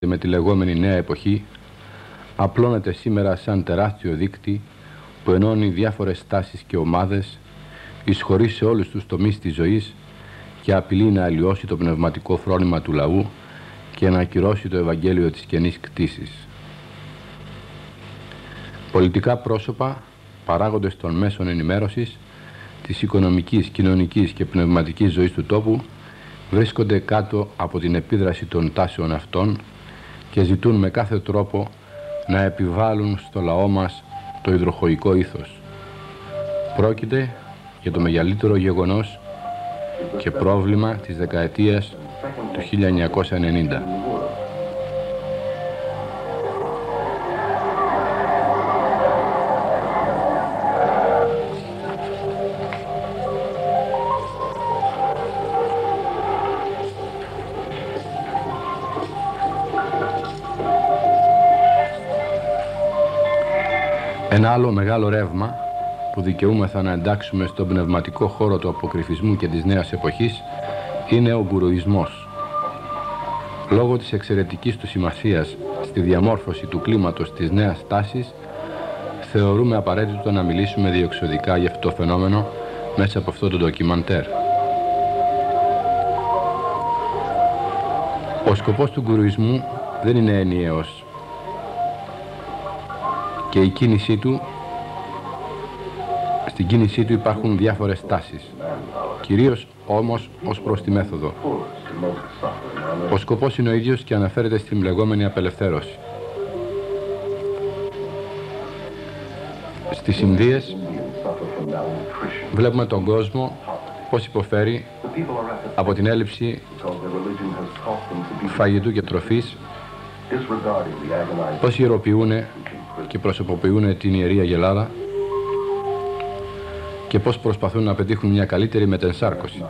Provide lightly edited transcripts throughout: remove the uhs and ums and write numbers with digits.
με τη λεγόμενη νέα εποχή απλώνεται σήμερα σαν τεράστιο δίκτυ που ενώνει διάφορες τάσεις και ομάδες, εισχωρεί σε όλους τους τομείς της ζωής και απειλεί να αλλοιώσει το πνευματικό φρόνημα του λαού και να ακυρώσει το Ευαγγέλιο της καινής κτήσης. Πολιτικά πρόσωπα, παράγοντες των μέσων ενημέρωσης, της οικονομικής, κοινωνικής και πνευματικής ζωής του τόπου βρίσκονται κάτω από την επίδραση των τάσεων αυτών και ζητούν με κάθε τρόπο να επιβάλλουν στο λαό μας το υδροχοϊκό ήθος. Πρόκειται για το μεγαλύτερο γεγονός και πρόβλημα της δεκαετίας του 1990. Ένα άλλο μεγάλο ρεύμα που δικαιούμεθα να εντάξουμε στον πνευματικό χώρο του αποκρυφισμού και της νέας εποχής είναι ο γκουρουισμός. Λόγω της εξαιρετικής του σημασίας στη διαμόρφωση του κλίματος της νέας τάσης, θεωρούμε απαραίτητο να μιλήσουμε διεξοδικά για αυτό το φαινόμενο μέσα από αυτό το ντοκιμαντέρ. Ο σκοπός του γκουρουισμού δεν είναι ενιαίος και η κίνησή του, στην κίνησή του υπάρχουν διάφορες τάσεις, κυρίως όμως ως προς τη μέθοδο. Ο σκοπός είναι ο ίδιος και αναφέρεται στην λεγόμενη απελευθέρωση. Στις Ινδίες βλέπουμε τον κόσμο πώς υποφέρει από την έλλειψη φαγητού και τροφής, πώς ιεροποιούν και προσωποποιούν την Ιερή Αγελάδα και πώς προσπαθούν να πετύχουν μια καλύτερη μετενσάρκωση.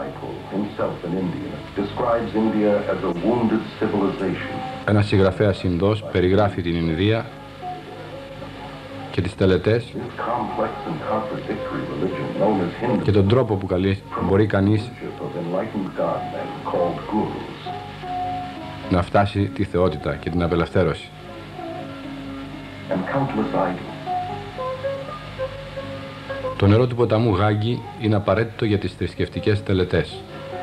Ένας συγγραφέας Ινδός περιγράφει την Ινδία και τις τελετές και τον τρόπο που μπορεί κανείς να φτάσει τη θεότητα και την απελευθέρωση. Το νερό του ποταμού Γάγκη είναι απαραίτητο για τις θρησκευτικές τελετές.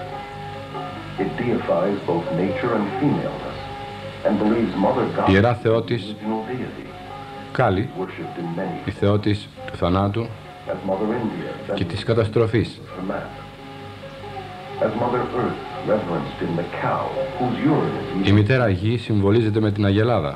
Η ιερά θεότης Κάλι, η θεότης του θανάτου και της καταστροφής. Η μητέρα Γη συμβολίζεται με την Αγελάδα.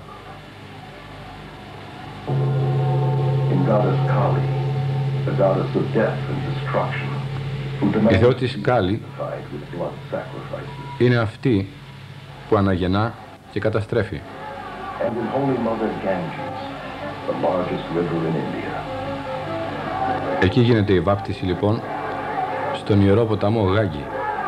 Η θεότης Κάλι είναι αυτή που αναγεννά και καταστρέφει. Εκεί γίνεται η βάπτιση λοιπόν στον ιερό ποταμό Γάγκη.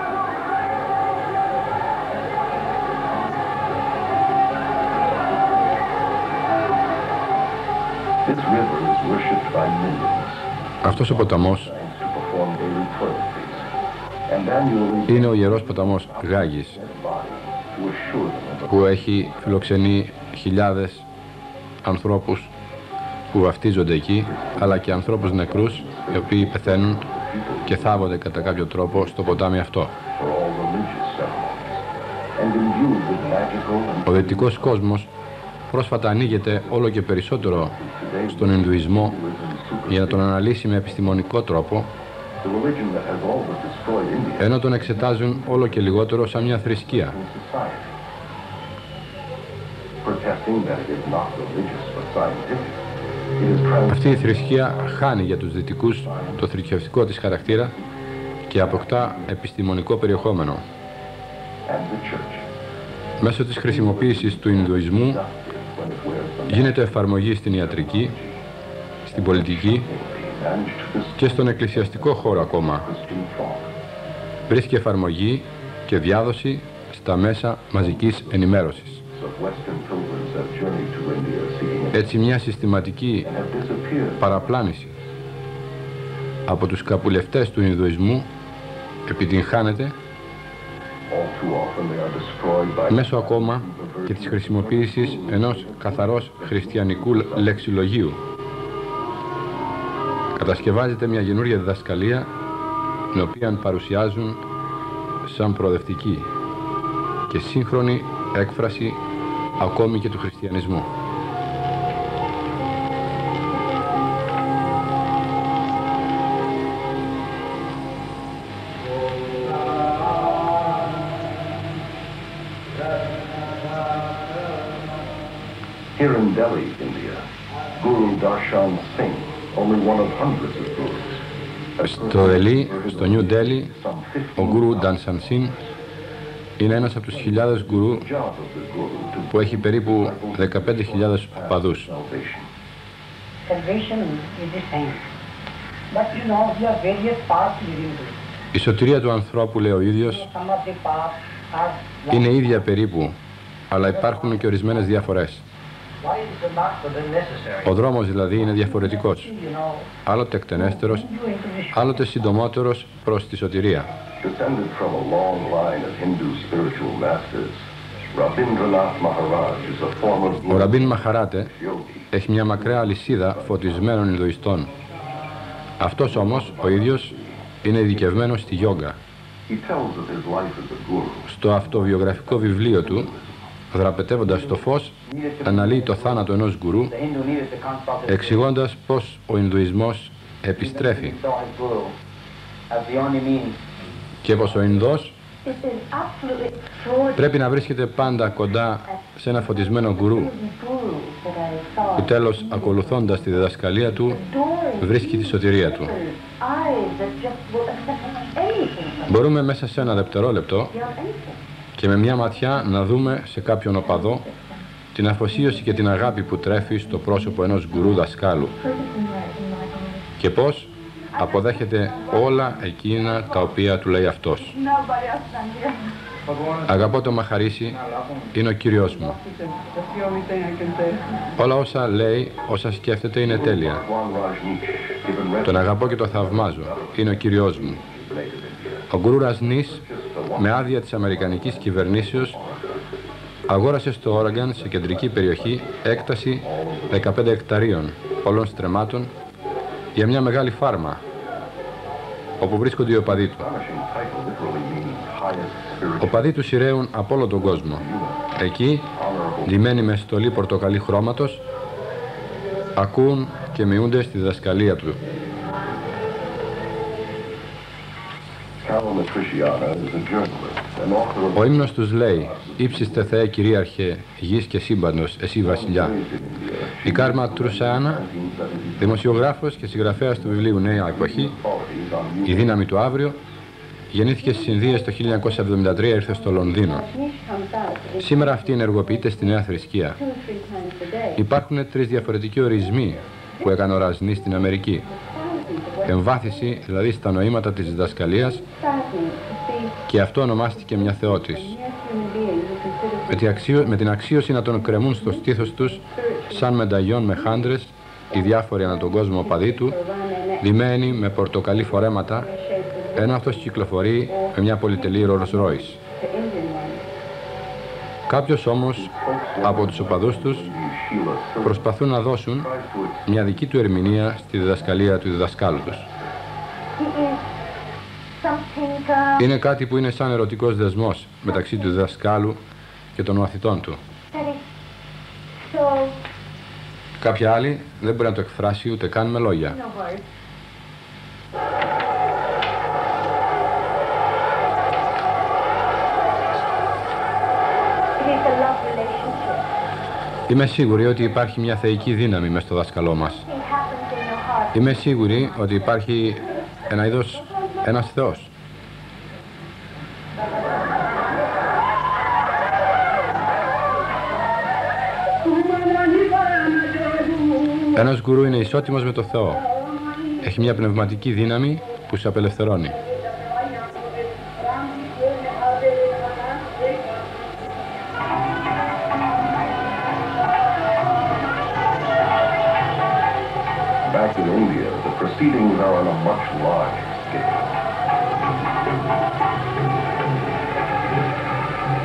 Αυτός ο ποταμός είναι ο ιερός ποταμός Γάγης, που έχει φιλοξενεί χιλιάδες ανθρώπους που βαφτίζονται εκεί, αλλά και ανθρώπους νεκρούς οι οποίοι πεθαίνουν και θάβονται κατά κάποιο τρόπο στο ποτάμι αυτό. Ο δυτικός κόσμος πρόσφατα ανοίγεται όλο και περισσότερο στον Ινδουισμό για να τον αναλύσει με επιστημονικό τρόπο, ενώ τον εξετάζουν όλο και λιγότερο σαν μια θρησκεία. Αυτή η θρησκεία χάνει για τους δυτικούς το θρησκευτικό της χαρακτήρα και αποκτά επιστημονικό περιεχόμενο. Μέσω της χρησιμοποίησης του Ινδουισμού γίνεται εφαρμογή στην ιατρική, στην πολιτική και στον εκκλησιαστικό χώρο ακόμα. Βρίσκει εφαρμογή και διάδοση στα μέσα μαζικής ενημέρωσης. Έτσι μια συστηματική παραπλάνηση από τους καπουλευτές του Ινδουισμού επιτυγχάνεται μέσω ακόμα και της χρησιμοποίησης ενός καθαρός χριστιανικού λεξιλογίου. Κατασκευάζεται μια καινούρια διδασκαλία, την οποία παρουσιάζουν σαν προοδευτική και σύγχρονη έκφραση ακόμη και του χριστιανισμού. Here in Delhi, India, Guru Darshan Singh, only one of hundreds of gurus. Στο Δελή, στο Νιου Ντέλι, ο Γκουρου Ντάνσαν Σιν είναι ένας από τους χιλιάδες γκουρού που έχει περίπου 15.000 οπαδούς. Η σωτηρία του ανθρώπου, λέει ο ίδιος, είναι ίδια περίπου, αλλά υπάρχουν και ορισμένες διαφορές. Ο δρόμος δηλαδή είναι διαφορετικός, άλλοτε εκτενέστερος, άλλοτε συντομότερος προς τη σωτηρία. Ο Ραμπίν Μαχαράτε έχει μια μακρά αλυσίδα φωτισμένων Ινδουιστών. Αυτός όμως ο ίδιος είναι ειδικευμένος στη γιόγκα. Στο αυτοβιογραφικό βιβλίο του, δραπετεύοντας το φως, αναλύει το θάνατο ενός γκουρού, εξηγώντας πως ο Ινδουισμός επιστρέφει και πως ο Ινδός πρέπει να βρίσκεται πάντα κοντά σε ένα φωτισμένο γκουρού, που τέλος, ακολουθώντας τη διδασκαλία του, βρίσκει τη σωτηρία του. Μπορούμε μέσα σε ένα δευτερόλεπτο και με μια ματιά να δούμε σε κάποιον οπαδό την αφοσίωση και την αγάπη που τρέφει στο πρόσωπο ενός γκουρού δασκάλου και πώς αποδέχεται όλα εκείνα τα οποία του λέει αυτός. Αγαπώ το Μαχαρίση, είναι ο Κύριος μου. Όλα όσα λέει, όσα σκέφτεται είναι τέλεια. Τον αγαπώ και το θαυμάζω, είναι ο Κύριος μου. Ο Γκουρού Ραζνής, με άδεια της Αμερικανικής κυβερνήσεως, αγόρασε στο Όραγκαν, σε κεντρική περιοχή, έκταση 15 εκταρίων πολλών στρεμμάτων για μια μεγάλη φάρμα, όπου βρίσκονται οι οπαδοί του. Οπαδοί του σειραίουν από όλο τον κόσμο. Εκεί, ντυμένοι με στολή πορτοκαλί χρώματος, ακούν και μειούνται στη διδασκαλία του. Ο ύμνος τους λέει: «Ήψιστε Θεέ κυρίαρχε γης και σύμπαντος, εσύ βασιλιά». Η Κάρμα Τρουσάνα, δημοσιογράφος και συγγραφέας του βιβλίου Νέα Εποχή, η δύναμη του αύριο, γεννήθηκε στις Ινδίες το 1973, ήρθε στο Λονδίνο. Σήμερα αυτή ενεργοποιείται στη νέα θρησκεία. Υπάρχουν 3 διαφορετικοί ορισμοί που έκανε ο Ραζνής στην Αμερική. Εμβάθυνση, δηλαδή στα νοήματα της διδασκαλίας, και αυτό ονομάστηκε μια θεότης. Με την αξίωση να τον κρεμούν στο στήθος τους σαν μενταγιόν με χάντρες οι διάφοροι ανά τον κόσμο οπαδοί του, ντυμένοι με πορτοκαλί φορέματα, ενώ αυτός κυκλοφορεί με μια πολυτελή Rolls Royce. Κάποιος όμως από τους οπαδούς τους προσπαθούν να δώσουν μια δική του ερμηνεία στη διδασκαλία του διδασκάλου τους. Είναι κάτι που είναι σαν ερωτικός δεσμός μεταξύ του διδασκάλου και των μαθητών του. Κάποια άλλη δεν μπορεί να το εκφράσει ούτε καν με λόγια. Είμαι σίγουρη ότι υπάρχει μια θεϊκή δύναμη μες στο δάσκαλό μας. Είμαι σίγουρη ότι υπάρχει ένας Θεός. Ένας γκουρού είναι ισότιμος με το Θεό. Έχει μια πνευματική δύναμη που σε απελευθερώνει. Back in India, the proceedings are on a much larger scale.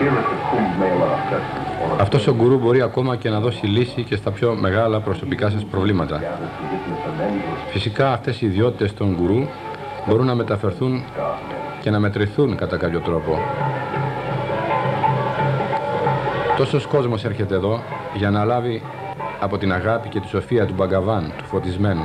Αυτός ο γκουρού μπορεί ακόμα και να δώσει λύση και στα πιο μεγάλα προσωπικά σας προβλήματα. Φυσικά αυτές οι ιδιότητες των γκουρού μπορούν να μεταφερθούν και να μετρηθούν κατά κάποιο τρόπο. Τόσος κόσμος έρχεται εδώ για να λάβει από την αγάπη και τη σοφία του Μπαγκαβάν, του φωτισμένου.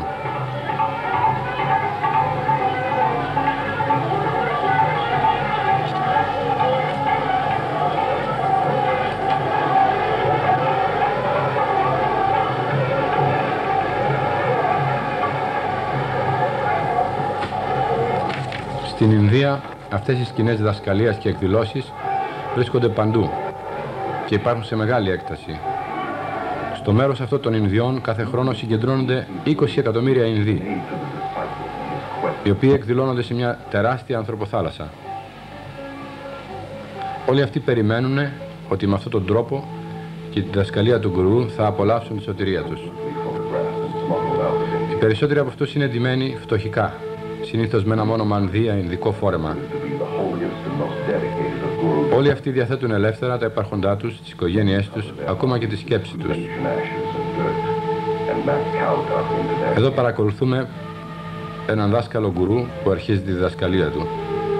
Στην Ινδία αυτές οι σκηνές διδασκαλίας και εκδηλώσεις βρίσκονται παντού και υπάρχουν σε μεγάλη έκταση. Στο μέρος αυτό των Ινδιών κάθε χρόνο συγκεντρώνονται 20 εκατομμύρια Ινδοί, οι οποίοι εκδηλώνονται σε μια τεράστια ανθρωποθάλασσα. Όλοι αυτοί περιμένουν ότι με αυτόν τον τρόπο και τη διδασκαλία του γκουρού θα απολαύσουν τη σωτηρία τους. Οι περισσότεροι από αυτούς είναι εντυμένοι φτωχικά, συνήθως με ένα μόνο μανδύα ινδικό φόρεμα. Όλοι αυτοί διαθέτουν ελεύθερα τα υπάρχοντά τους, τις οικογένειές τους, ακόμα και τη σκέψη τους. Εδώ παρακολουθούμε έναν δάσκαλο γκουρού που αρχίζει τη διδασκαλία του.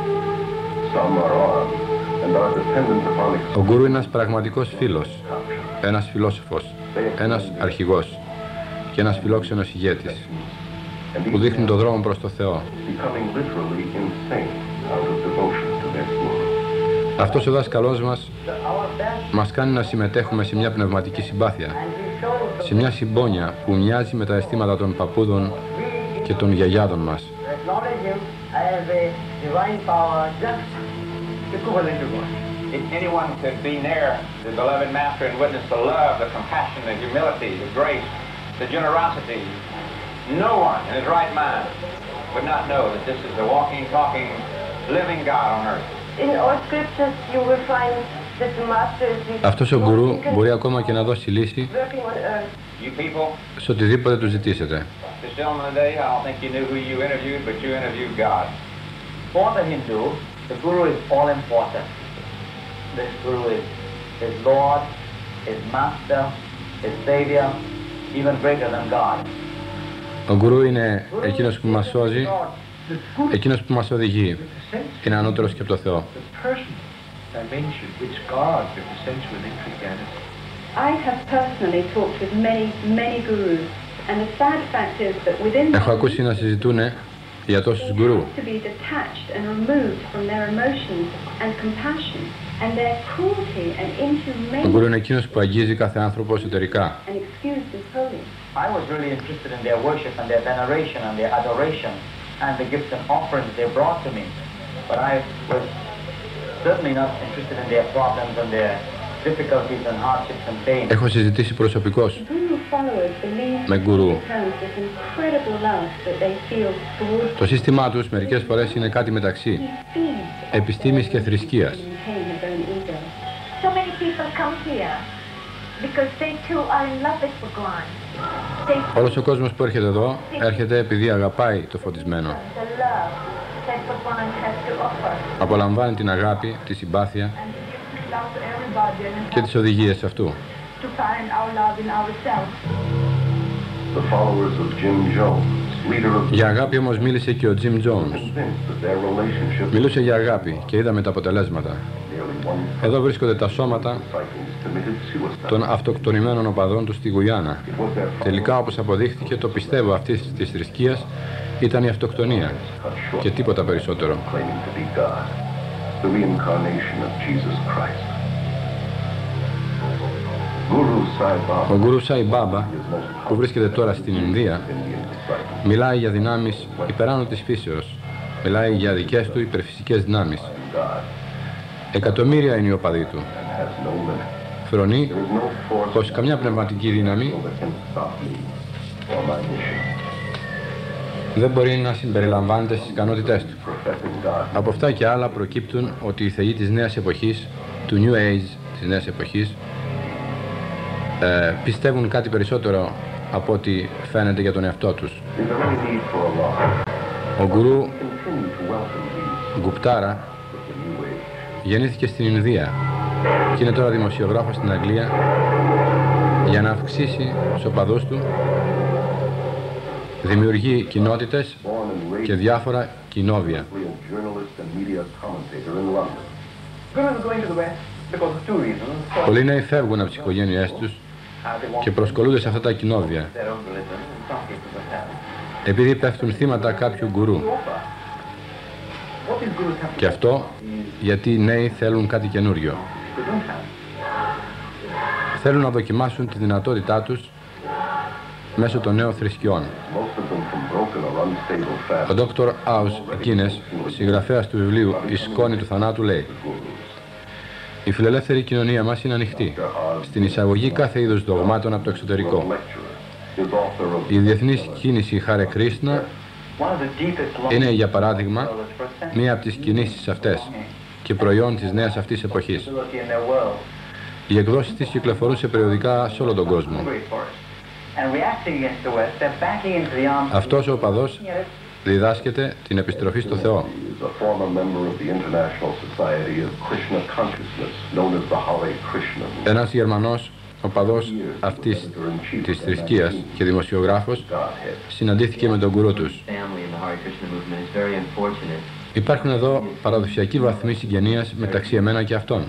Ο γκουρού είναι ένας πραγματικός φίλος, ένας φιλόσοφος, ένας αρχηγός και ένας φιλόξενος ηγέτης που δείχνουν τον δρόμο προς το Θεό. Αυτός ο δάσκαλός μας κάνει να συμμετέχουμε σε μια πνευματική συμπάθεια, σε μια συμπόνια που μοιάζει με τα αισθήματα των παππούδων και των γιαγιάδων μας. If anyone could be near the beloved Master and witness the love, the compassion, the humility, the grace, the generosity, no one in his right mind would not know that this is the walking, talking, living God on earth. In all scriptures you will find that the Master is Αυτός ο γκουρού μπορεί ακόμα και να δώσει λύση You people, σε οτιδήποτε του ζητήσετε. this gentleman today, I don't think you knew who you interviewed, but you interviewed God. For the Hindu, the Guru is all important. This Guru is his Lord, his Master, his Savior, even greater than God. Ο γκουρού είναι εκείνος που μας σώζει, εκείνος που μας οδηγεί. Είναι ανώτερος και από το Θεό. I have personally talked with many gurus, and the sad fact is that within Έχω ακούσει να συζητούν για τόσους γκουρού. to be detached and removed from their emotions and compassion and their cruelty and Ο γκουρού είναι inhumanity εκείνος που αγγίζει κάθε άνθρωπο εσωτερικά. and excused as holy. I was really interested in their worship and their veneration and their adoration and the gifts and offerings they brought to me. But I was certainly not interested in their problems and their difficulties and hardships and pain. Έχω συζητήσει προσωπικώς Guru followers believe με γκουρού. in terms this incredible love that they feel towards Το σύστημά τους μερικές φορές είναι κάτι μεταξύ He feeds επιστήμης και θρησκείας. and maintain his own ego. So many people come here because they too are in love with Bhagwan. They Όλος ο κόσμος που έρχεται εδώ έρχεται επειδή αγαπάει το φωτισμένο. the love that Bhagwan has to offer. Απολαμβάνει την αγάπη, τη συμπάθεια And he gives love to everybody and και τις οδηγίες αυτού. to find our love in ourselves. The followers of Jim Jones, leader of the Για αγάπη όμως μίλησε και ο Jim Jones. convinced that their relationship Μιλούσε για αγάπη και είδαμε τα αποτελέσματα. nearly one Εδώ βρίσκονται τα σώματα disciples committed suicide. των αυτοκτονημένων οπαδών του στη Γουιάννα. It was their Τελικά, όπως αποδείχθηκε, το πιστεύω αυτής της θρησκείας ήταν η αυτοκτονία cut short και τίποτα περισσότερο. claiming to be God, the reincarnation of Jesus Christ. Guru Sai Baba Ο Γκουρού Σάι Μπάμπα, is most που βρίσκεται τώρα στην Ινδία, Indian disciple. μιλάει για δυνάμεις υπεράνω της φύσεως. Μιλάει για δικές του υπερφυσικές δυνάμεις. God Εκατομμύρια είναι οι οπαδοί του. and has no limit. Φρονεί There is no force πως καμιά πνευματική δύναμη that can stop me or my mission. δεν μπορεί να συμπεριλαμβάνεται στις ικανότητές του. Professing God Από αυτά και άλλα προκύπτουν ότι οι θεοί της νέας εποχής, του New Age της νέας εποχής, πιστεύουν κάτι περισσότερο από ό,τι φαίνεται για τον εαυτό τους. is there any need for a law? Ο Γκουρού Continue to welcome these Γκουπτάρα of the new age. γεννήθηκε στην Ινδία και είναι τώρα δημοσιογράφος στην Αγγλία για να αυξήσει τους οπαδούς του. Δημιουργεί κοινότητες και διάφορα κοινόβια. Πολλοί νέοι φεύγουν από τις οικογένειές τους και προσκολούνται σε αυτά τα κοινόβια επειδή πέφτουν θύματα κάποιου γκουρού. Και αυτό γιατί οι νέοι θέλουν κάτι καινούριο. Θέλουν να δοκιμάσουν τη δυνατότητά τους μέσω των νέων θρησκειών. Ο Dr. House Guinness, συγγραφέας του βιβλίου «Η σκόνη του θανάτου», λέει: «Η φιλελεύθερη κοινωνία μας είναι ανοιχτή στην εισαγωγή κάθε είδους δογμάτων από το εξωτερικό. Η διεθνής κίνηση Hare Krishna είναι, για παράδειγμα, μία από τις κινήσεις αυτές και προϊόν της νέας αυτής εποχής. Οι εκδόσεις της κυκλοφορούν σε περιοδικά σε όλο τον κόσμο. Αυτός ο οπαδός διδάσκεται την επιστροφή στο Θεό. Ένας Γερμανός οπαδός αυτής της θρησκείας και δημοσιογράφος συναντήθηκε με τον γκουρού τους. Υπάρχουν εδώ παραδοσιακοί βαθμοί συγγενείας μεταξύ εμένα και αυτών.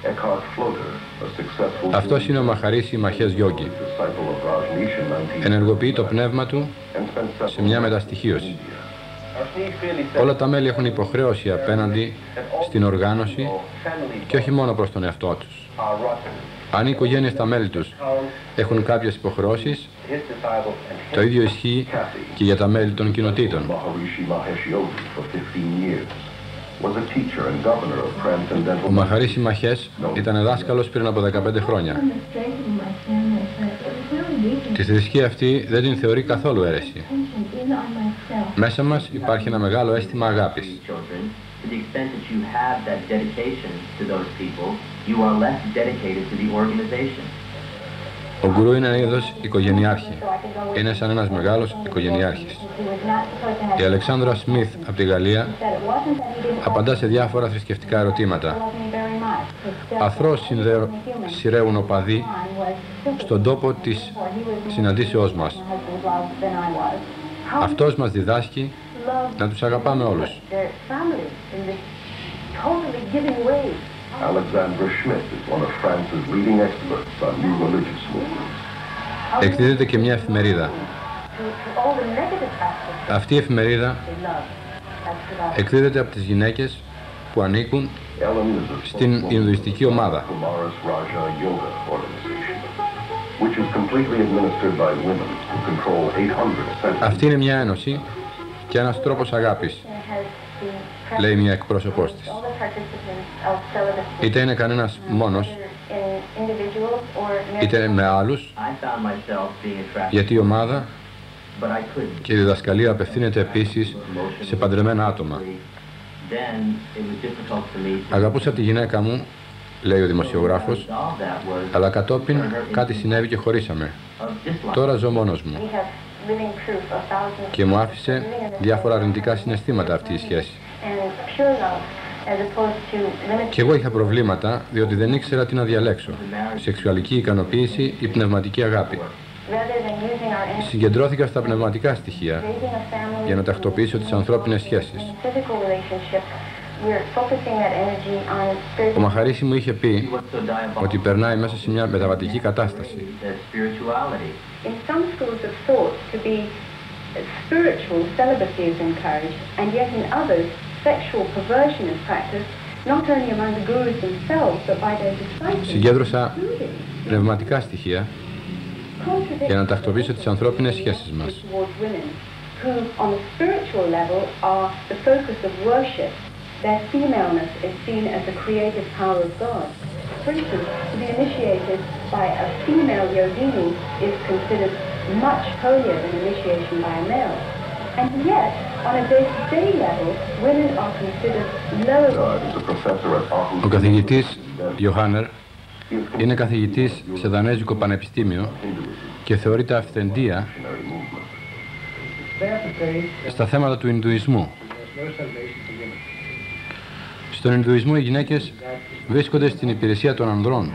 Αυτός είναι ο Μαχαρίση Μαχές Γιόγκη. Ενεργοποιεί το πνεύμα του σε μια μεταστοιχίωση. Όλα τα μέλη έχουν υποχρέωση απέναντι στην οργάνωση και όχι μόνο προς τον εαυτό τους. Αν οι οικογένειες στα μέλη τους έχουν κάποιες υποχρεώσεις, το ίδιο ισχύει και για τα μέλη των κοινοτήτων. Ο Μαχαρίση Μαχές ήταν δάσκαλος πριν από 15 χρόνια. Τη θρησκεία αυτή δεν την θεωρεί καθόλου αίρεση. Μέσα μας υπάρχει ένα μεγάλο αίσθημα αγάπης. Ο γκουρού είναι ένα είδος οικογενειάρχη. Είναι σαν ένας μεγάλος οικογενειάρχης. Η Αλεξάνδρα Σμιθ από τη Γαλλία απαντά σε διάφορα θρησκευτικά ερωτήματα. Αθρώος σειραίουν οπαδοί στον τόπο της συναντήσεώς μας. Αυτός μας διδάσκει να τους αγαπάμε όλους. Εκδίδεται και μια εφημερίδα. Αυτή η εφημερίδα εκδίδεται από τις γυναίκες που ανήκουν στην Ινδουιστική ομάδα. Αυτή είναι μια ένωση και ένας τρόπος αγάπης, λέει μια εκπρόσωπός της. Είτε είναι κανένας μόνος, είτε με άλλους, γιατί η ομάδα και η διδασκαλία απευθύνεται επίσης σε παντρεμένα άτομα. Αγαπούσα τη γυναίκα μου, λέει ο δημοσιογράφος, αλλά κατόπιν κάτι συνέβη και χωρίσαμε. Τώρα ζω μόνος μου και μου άφησε διάφορα αρνητικά συναισθήματα αυτή η σχέση. Και εγώ είχα προβλήματα διότι δεν ήξερα τι να διαλέξω, σεξουαλική ικανοποίηση ή πνευματική αγάπη. Συγκεντρώθηκα στα πνευματικά στοιχεία για να τακτοποιήσω τις ανθρώπινες σχέσεις. Ο Μαχαρίση μου είχε πει ότι περνάει μέσα σε μια μεταβατική κατάσταση. Συγκέντρωσα πνευματικά στοιχεία για να τακτοποιήσω τις ανθρώπινες σχέσεις μας. Their femaleness is seen as the creative power of God. For instance, to be initiated by a female yogini is considered much holier than initiation by a male. And yet, on a day-to-day level, women are considered lower. Ο καθηγητής Ιωάννερ είναι καθηγητής σε Δανέζικο Πανεπιστήμιο και θεωρείται αυθεντία στα θέματα του Ινδουισμού. Στον Ινδουισμό οι γυναίκες βρίσκονται στην υπηρεσία των ανδρών,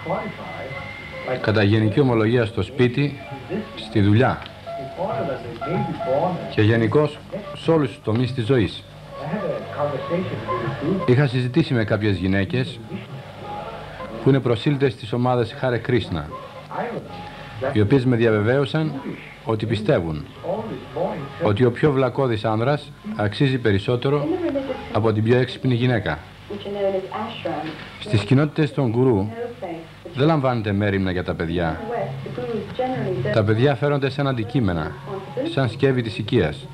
κατά γενική ομολογία στο σπίτι, στη δουλειά και γενικώς σε όλους τους τομείς της ζωής. Είχα συζητήσει με κάποιες γυναίκες που είναι προσήλυτες στις ομάδες Hare Krishna, οι οποίες με διαβεβαίωσαν ότι πιστεύουν ότι ο πιο βλακώδης άνδρας αξίζει περισσότερο από την πιο έξυπνη γυναίκα. Στις κοινότητες των γκουρού δεν λαμβάνεται μέριμνα για τα παιδιά. Τα παιδιά φέρονται σαν αντικείμενα, σαν σκεύη της οικίας.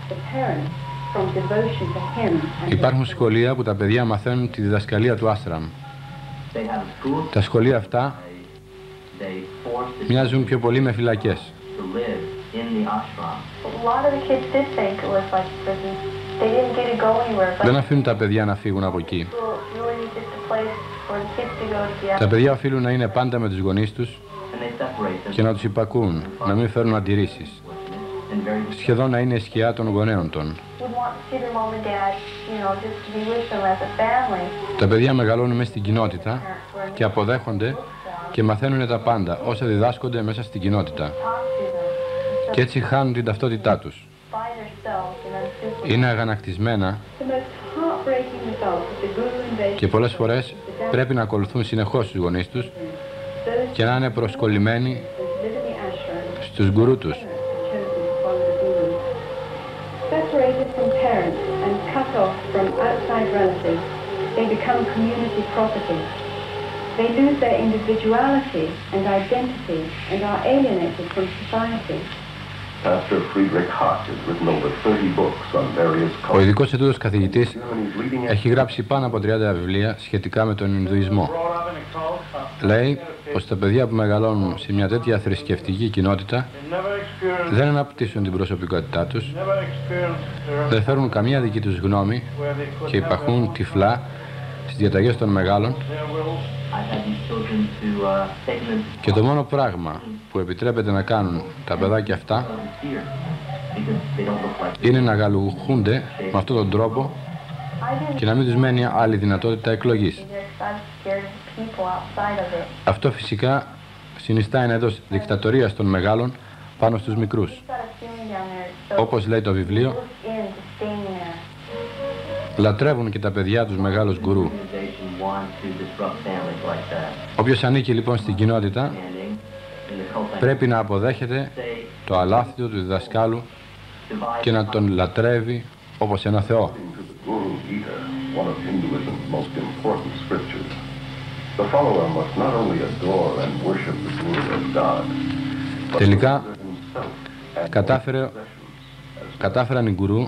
Υπάρχουν σχολεία που τα παιδιά μαθαίνουν τη διδασκαλία του άστραμ. Τα σχολεία αυτά μοιάζουν πιο πολύ με φυλακές. Δεν αφήνουν τα παιδιά να φύγουν από εκεί. Τα παιδιά οφείλουν να είναι πάντα με τους γονείς τους και να τους υπακούν, να μην φέρουν αντιρρήσεις. Σχεδόν να είναι η σκιά των γονέων των. Τα παιδιά μεγαλώνουν μέσα στην κοινότητα και αποδέχονται και μαθαίνουν τα πάντα όσα διδάσκονται μέσα στην κοινότητα. Και έτσι χάνουν την ταυτότητά τους. Είναι αγανακτισμένα και πολλές φορές πρέπει να ακολουθούν συνεχώς τους γονείς τους και να είναι προσκολλημένοι στους γκουρού τους. Separated from parents and cut off from outside relatives, they become community property. They lose their individuality and identity and are alienated from society. Pastor Friedrich Hart has written over 30 books on various cultures. Ο ειδικός ετούτος καθηγητής έχει γράψει πάνω από 30 βιβλία σχετικά με τον Ινδουισμό. Λέει πως τα παιδιά που μεγαλώνουν σε μια τέτοια θρησκευτική κοινότητα δεν αναπτύσσουν την προσωπικότητά τους, δεν φέρουν καμία δική τους γνώμη και υπαχούν τυφλά στις διαταγές των μεγάλων, και το μόνο πράγμα που επιτρέπεται να κάνουν τα παιδάκια αυτά είναι να γαλουχούνται με αυτόν τον τρόπο και να μην τους μένει άλλη δυνατότητα εκλογής. Αυτό φυσικά συνιστά ένα είδος δικτατορίας των μεγάλων πάνω στους μικρούς. Όπως λέει το βιβλίο, λατρεύουν και τα παιδιά τους μεγάλους γκουρού. Όποιος ανήκει λοιπόν στην κοινότητα πρέπει να αποδέχεται το αλάθητο του διδασκάλου και να τον λατρεύει όπως ένα Θεό. Τελικά κατάφεραν οι γκουρού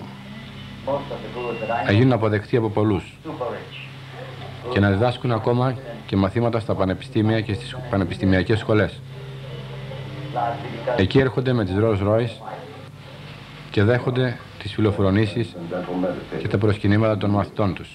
να γίνουν αποδεκτοί από πολλούς και να διδάσκουν ακόμα και μαθήματα στα πανεπιστήμια και στις πανεπιστημιακές σχολές. Εκεί έρχονται με τις Rolls Royce και δέχονται τις φιλοφρονήσεις και τα προσκυνήματα των μαθητών τους.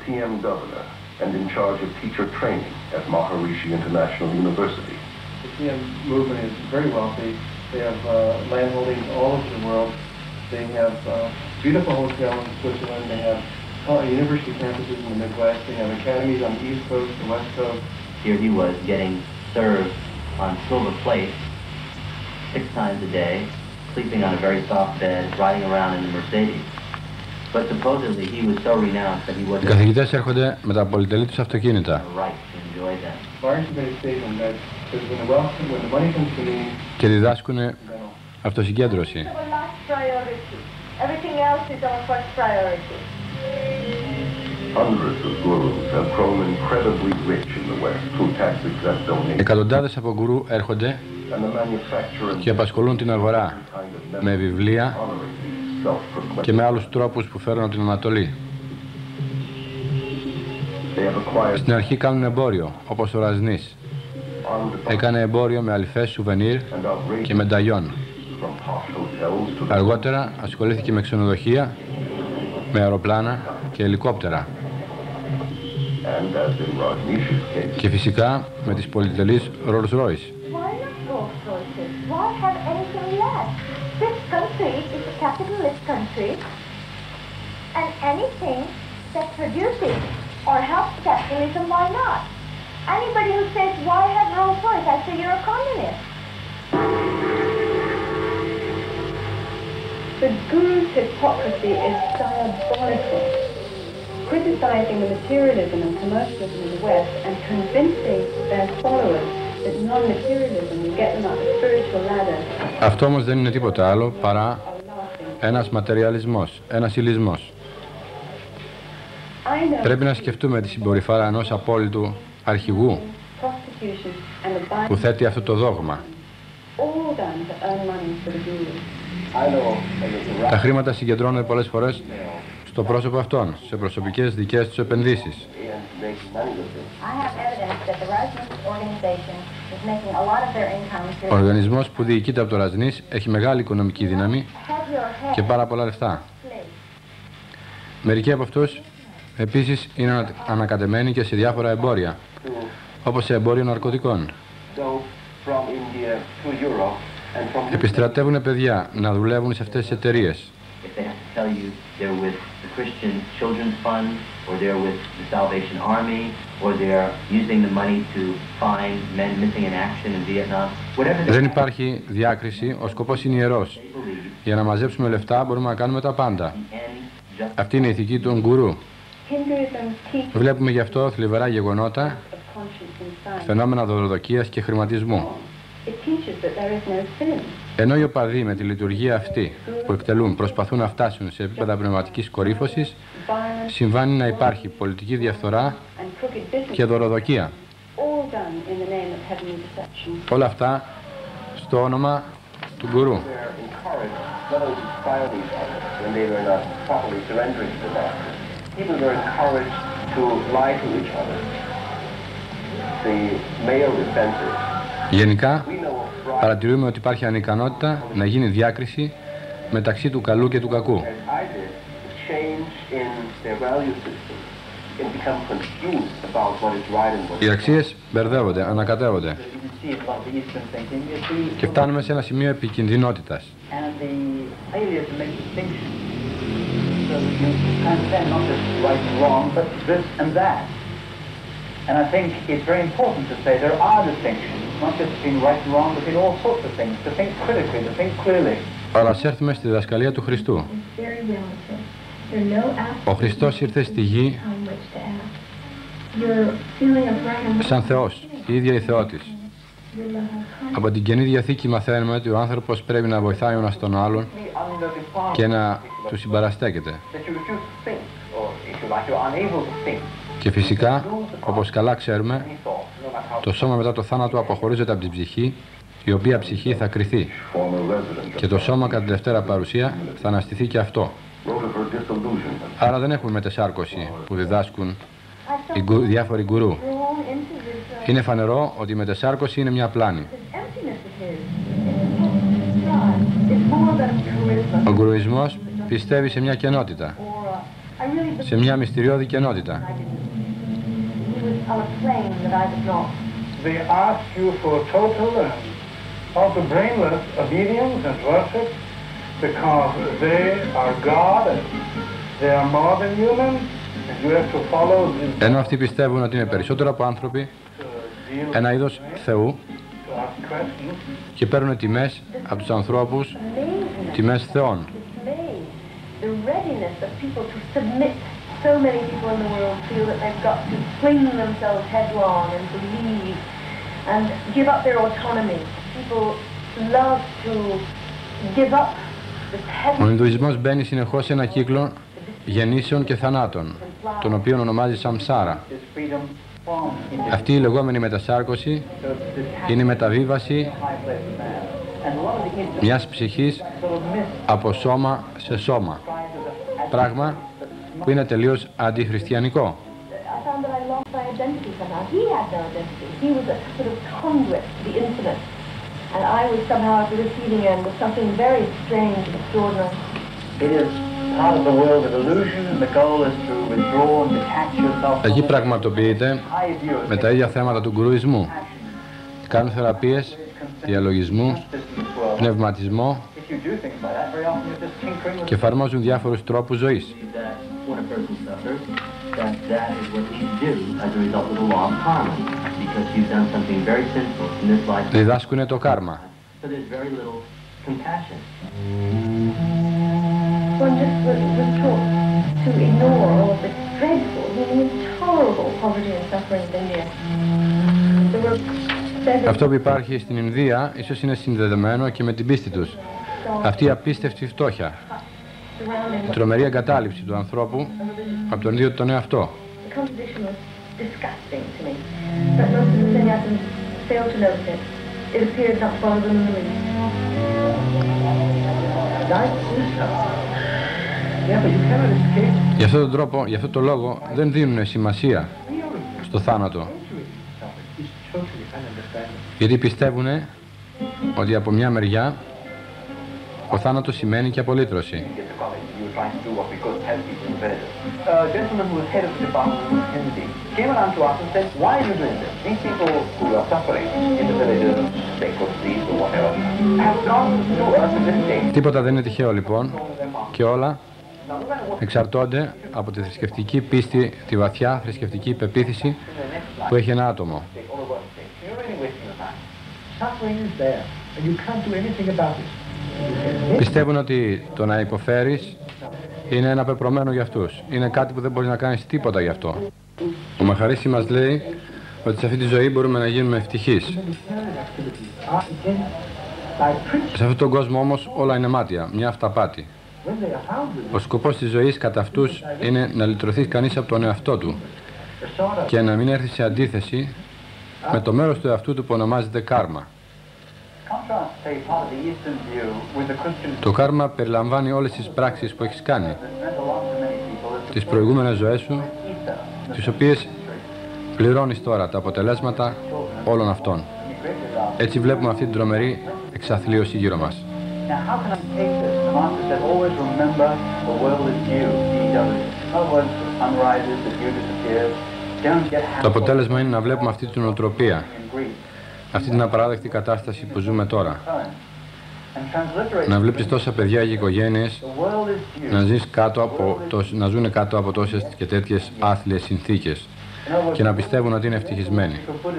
They have beautiful hotels in Switzerland. They have university campuses in the Midwest. They have academies on the East Coast, the West Coast. Here he was getting served on silver plates 6 times a day, sleeping on a very soft bed, riding around in the Mercedes. But supposedly he was so renounced that he wasn't. Οι καθηγητές έρχονται με τα πολυτελή τους αυτοκίνητα και διδάσκουν αυτοσυγκέντρωση. Εκατοντάδες από γκουρού έρχονται και απασχολούν την αγορά με βιβλία και με άλλους τρόπους που φέρνουν από την Ανατολή. Στην αρχή κάνουν εμπόριο, όπως ο Ραζνής. Έκανε εμπόριο με αληθές σουβενίρ και μενταγιόν. Αργότερα ασχολήθηκε με ξενοδοχεία, με αεροπλάνα και ελικόπτερα. Και φυσικά με τις πολυτελείς Rolls Royce. or help capitalism, why not? Anybody who says, why have Rolls Royce? I say, you're a communist. The Guru's hypocrisy is diabolical, criticizing the materialism and commercialism in the West and convincing their followers that non-materialism will get them up the spiritual ladder. Αυτό όμως δεν είναι τίποτα άλλο παρά ένας ματεριαλισμός, ένας υλισμός. Πρέπει να σκεφτούμε τη συμπεριφορά ενός απόλυτου αρχηγού που θέτει αυτό το δόγμα. Τα χρήματα συγκεντρώνονται πολλές φορές στο πρόσωπο αυτών, σε προσωπικές δικές τους επενδύσεις. Ο οργανισμός που διοικείται από το Ραζνής έχει μεγάλη οικονομική δύναμη και πάρα πολλά λεφτά. Μερικοί από αυτούς επίσης είναι ανακατεμένοι και σε διάφορα εμπόρια, όπως σε εμπόριο ναρκωτικών. Επιστρατεύουν παιδιά να δουλεύουν σε αυτές τις εταιρείες. Δεν υπάρχει διάκριση, ο σκοπός είναι ιερός. Για να μαζέψουμε λεφτά μπορούμε να κάνουμε τα πάντα. Αυτή είναι η ηθική των γκουρού. Βλέπουμε γι' αυτό θλιβερά γεγονότα, φαινόμενα δωροδοκίας και χρηματισμού. Ενώ οι οπαδοί με τη λειτουργία αυτή που εκτελούν προσπαθούν να φτάσουν σε επίπεδα πνευματικής κορύφωσης, συμβάνει να υπάρχει πολιτική διαφθορά και δωροδοκία. Όλα αυτά στο όνομα του γκουρού. Γενικά, παρατηρούμε ότι υπάρχει ανικανότητα να γίνει διάκριση μεταξύ του καλού και του κακού. Οι αξίες μπερδεύονται, ανακατεύονται και φτάνουμε σε ένα σημείο επικινδυνότητας. And I think it's very important to say there are distinctions, not just between right and wrong, but between all sorts of things, to think critically, to think clearly. Αλλά ας έρθουμε στη διδασκαλία του Χριστού. Ο Χριστός ήρθε στη γη σαν Θεός, η ίδια η Θεότης. Από την Καινή Διαθήκη μαθαίνουμε ότι ο άνθρωπος πρέπει να βοηθάει ο ένας τον άλλον και να του συμπαραστέκεται. Και φυσικά, όπως καλά ξέρουμε, το σώμα μετά το θάνατο αποχωρίζεται από την ψυχή, η οποία ψυχή θα κριθεί. Και το σώμα κατά τη Δευτέρα Παρουσία θα αναστηθεί και αυτό. Άρα δεν έχουμε μετεσάρκωση που διδάσκουν οι διάφοροι γκουρού. Είναι φανερό ότι η μετεσάρκωση είναι μια πλάνη. Ο γκουρουισμός πιστεύει σε μια κενότητα, σε μια μυστηριώδη κενότητα. They ask you for total and also brainless obedience and worship because they are God and they are more than human and you have to follow this. Ενώ αυτοί πιστεύουν ότι είναι περισσότερο από άνθρωποι, ένα είδος Θεού, και παίρνουν τιμές από τους ανθρώπους, τιμές θεών. So many people in the world feel that they've got to fling themselves headlong and believe and give up their autonomy. People love to give up this heavy... Ο Ινδουισμός μπαίνει συνεχώς σε ένα κύκλο γεννήσεων και θανάτων, τον οποίο ονομάζει Σαμσάρα. Αυτή η λεγόμενη μετασάρκωση είναι η μεταβίβαση μιας ψυχής από σώμα σε σώμα, πράγμα που είναι τελείως αντιχριστιανικό. Εκεί πραγματοποιείται με τα ίδια θέματα του γκουρουισμού. Κάνουν θεραπείες, διαλογισμού, πνευματισμό και εφαρμόζουν διάφορους τρόπους ζωής. But that is what you do as a result of the law of karma, because you've done something very sinful in this life. Διδάσκουνε το κάρμα. So there's very little compassion. One just was taught to ignore all of this dreadful, intolerable poverty and suffering in India. There were several... Αυτό που υπάρχει στην Ινδία ίσως είναι συνδεδεμένο και με την πίστη τους. Αυτή η απίστευτη φτώχεια. Η τρομερή εγκατάλειψη του ανθρώπου από τον ίδιο τον εαυτό. The contradiction was disgusting to me, but most of the sannyasins failed to notice it. It appeared not to bother them in the least. Γι' αυτόν τον τρόπο, γι' αυτόν τον λόγο δεν δίνουν σημασία στο θάνατο. Γιατί πιστεύουν ότι από μια μεριά ο θάνατος σημαίνει και απολύτρωση. A gentleman who was head of the department in Hindi came around to us and said, why are you doing this? These people who are suffering in the villages, they could sleep or whatever, have gone to us in this state. Τίποτα δεν είναι τυχαίο λοιπόν και όλα εξαρτώνται από τη θρησκευτική πίστη, τη βαθιά θρησκευτική πεποίθηση που έχει ένα άτομο. Πιστεύουν ότι το να υποφέρεις είναι ένα πεπρωμένο για αυτούς. Είναι κάτι που δεν μπορείς να κάνεις τίποτα γι' αυτό. Ο Μαχαρίση μας λέει ότι σε αυτή τη ζωή μπορούμε να γίνουμε ευτυχείς. Σε αυτόν τον κόσμο όμως όλα είναι μάτια, μια αυταπάτη. Ο σκοπός της ζωής κατά αυτούς είναι να λυτρωθεί κανείς από τον εαυτό του και να μην έρθει σε αντίθεση με το μέρος του εαυτού του που ονομάζεται κάρμα. Το κάρμα περιλαμβάνει όλες τις πράξεις που έχεις κάνει, τις προηγούμενες ζωές σου, τις οποίες πληρώνεις τώρα τα αποτελέσματα όλων αυτών. Έτσι βλέπουμε αυτή την τρομερή εξαθλίωση γύρω μας. Το αποτέλεσμα είναι να βλέπουμε αυτή την νοοτροπία, αυτή την απαράδεκτη κατάσταση που ζούμε τώρα. Να βλέπεις τόσα παιδιά και οικογένειες να ζουν κάτω από τόσες και τέτοιες άθλιες συνθήκες και να πιστεύουν ότι είναι ευτυχισμένοι.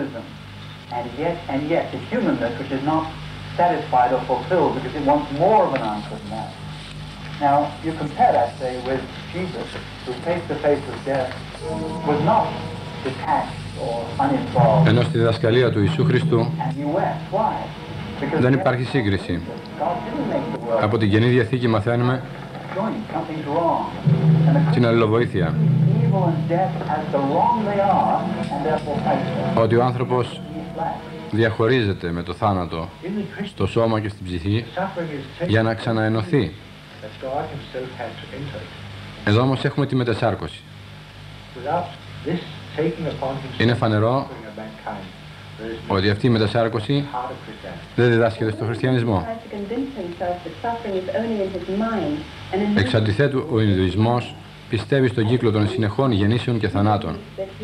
Ενώ στη διδασκαλία του Ιησού Χριστού δεν υπάρχει σύγκριση. Από την Καινή Διαθήκη μαθαίνουμε την αλληλοβοήθεια. Ότι ο άνθρωπος διαχωρίζεται με το θάνατο στο σώμα και στην ψυχή για να ξαναενωθεί. Εδώ όμως έχουμε τη μετεσάρκωση. Είναι φανερό ότι αυτή η μετασάρκωση δεν διδάσκεται στο χριστιανισμό. Εξ αντιθέτου, ο Ινδουισμός πιστεύει στον κύκλο των συνεχών γεννήσεων και θανάτων.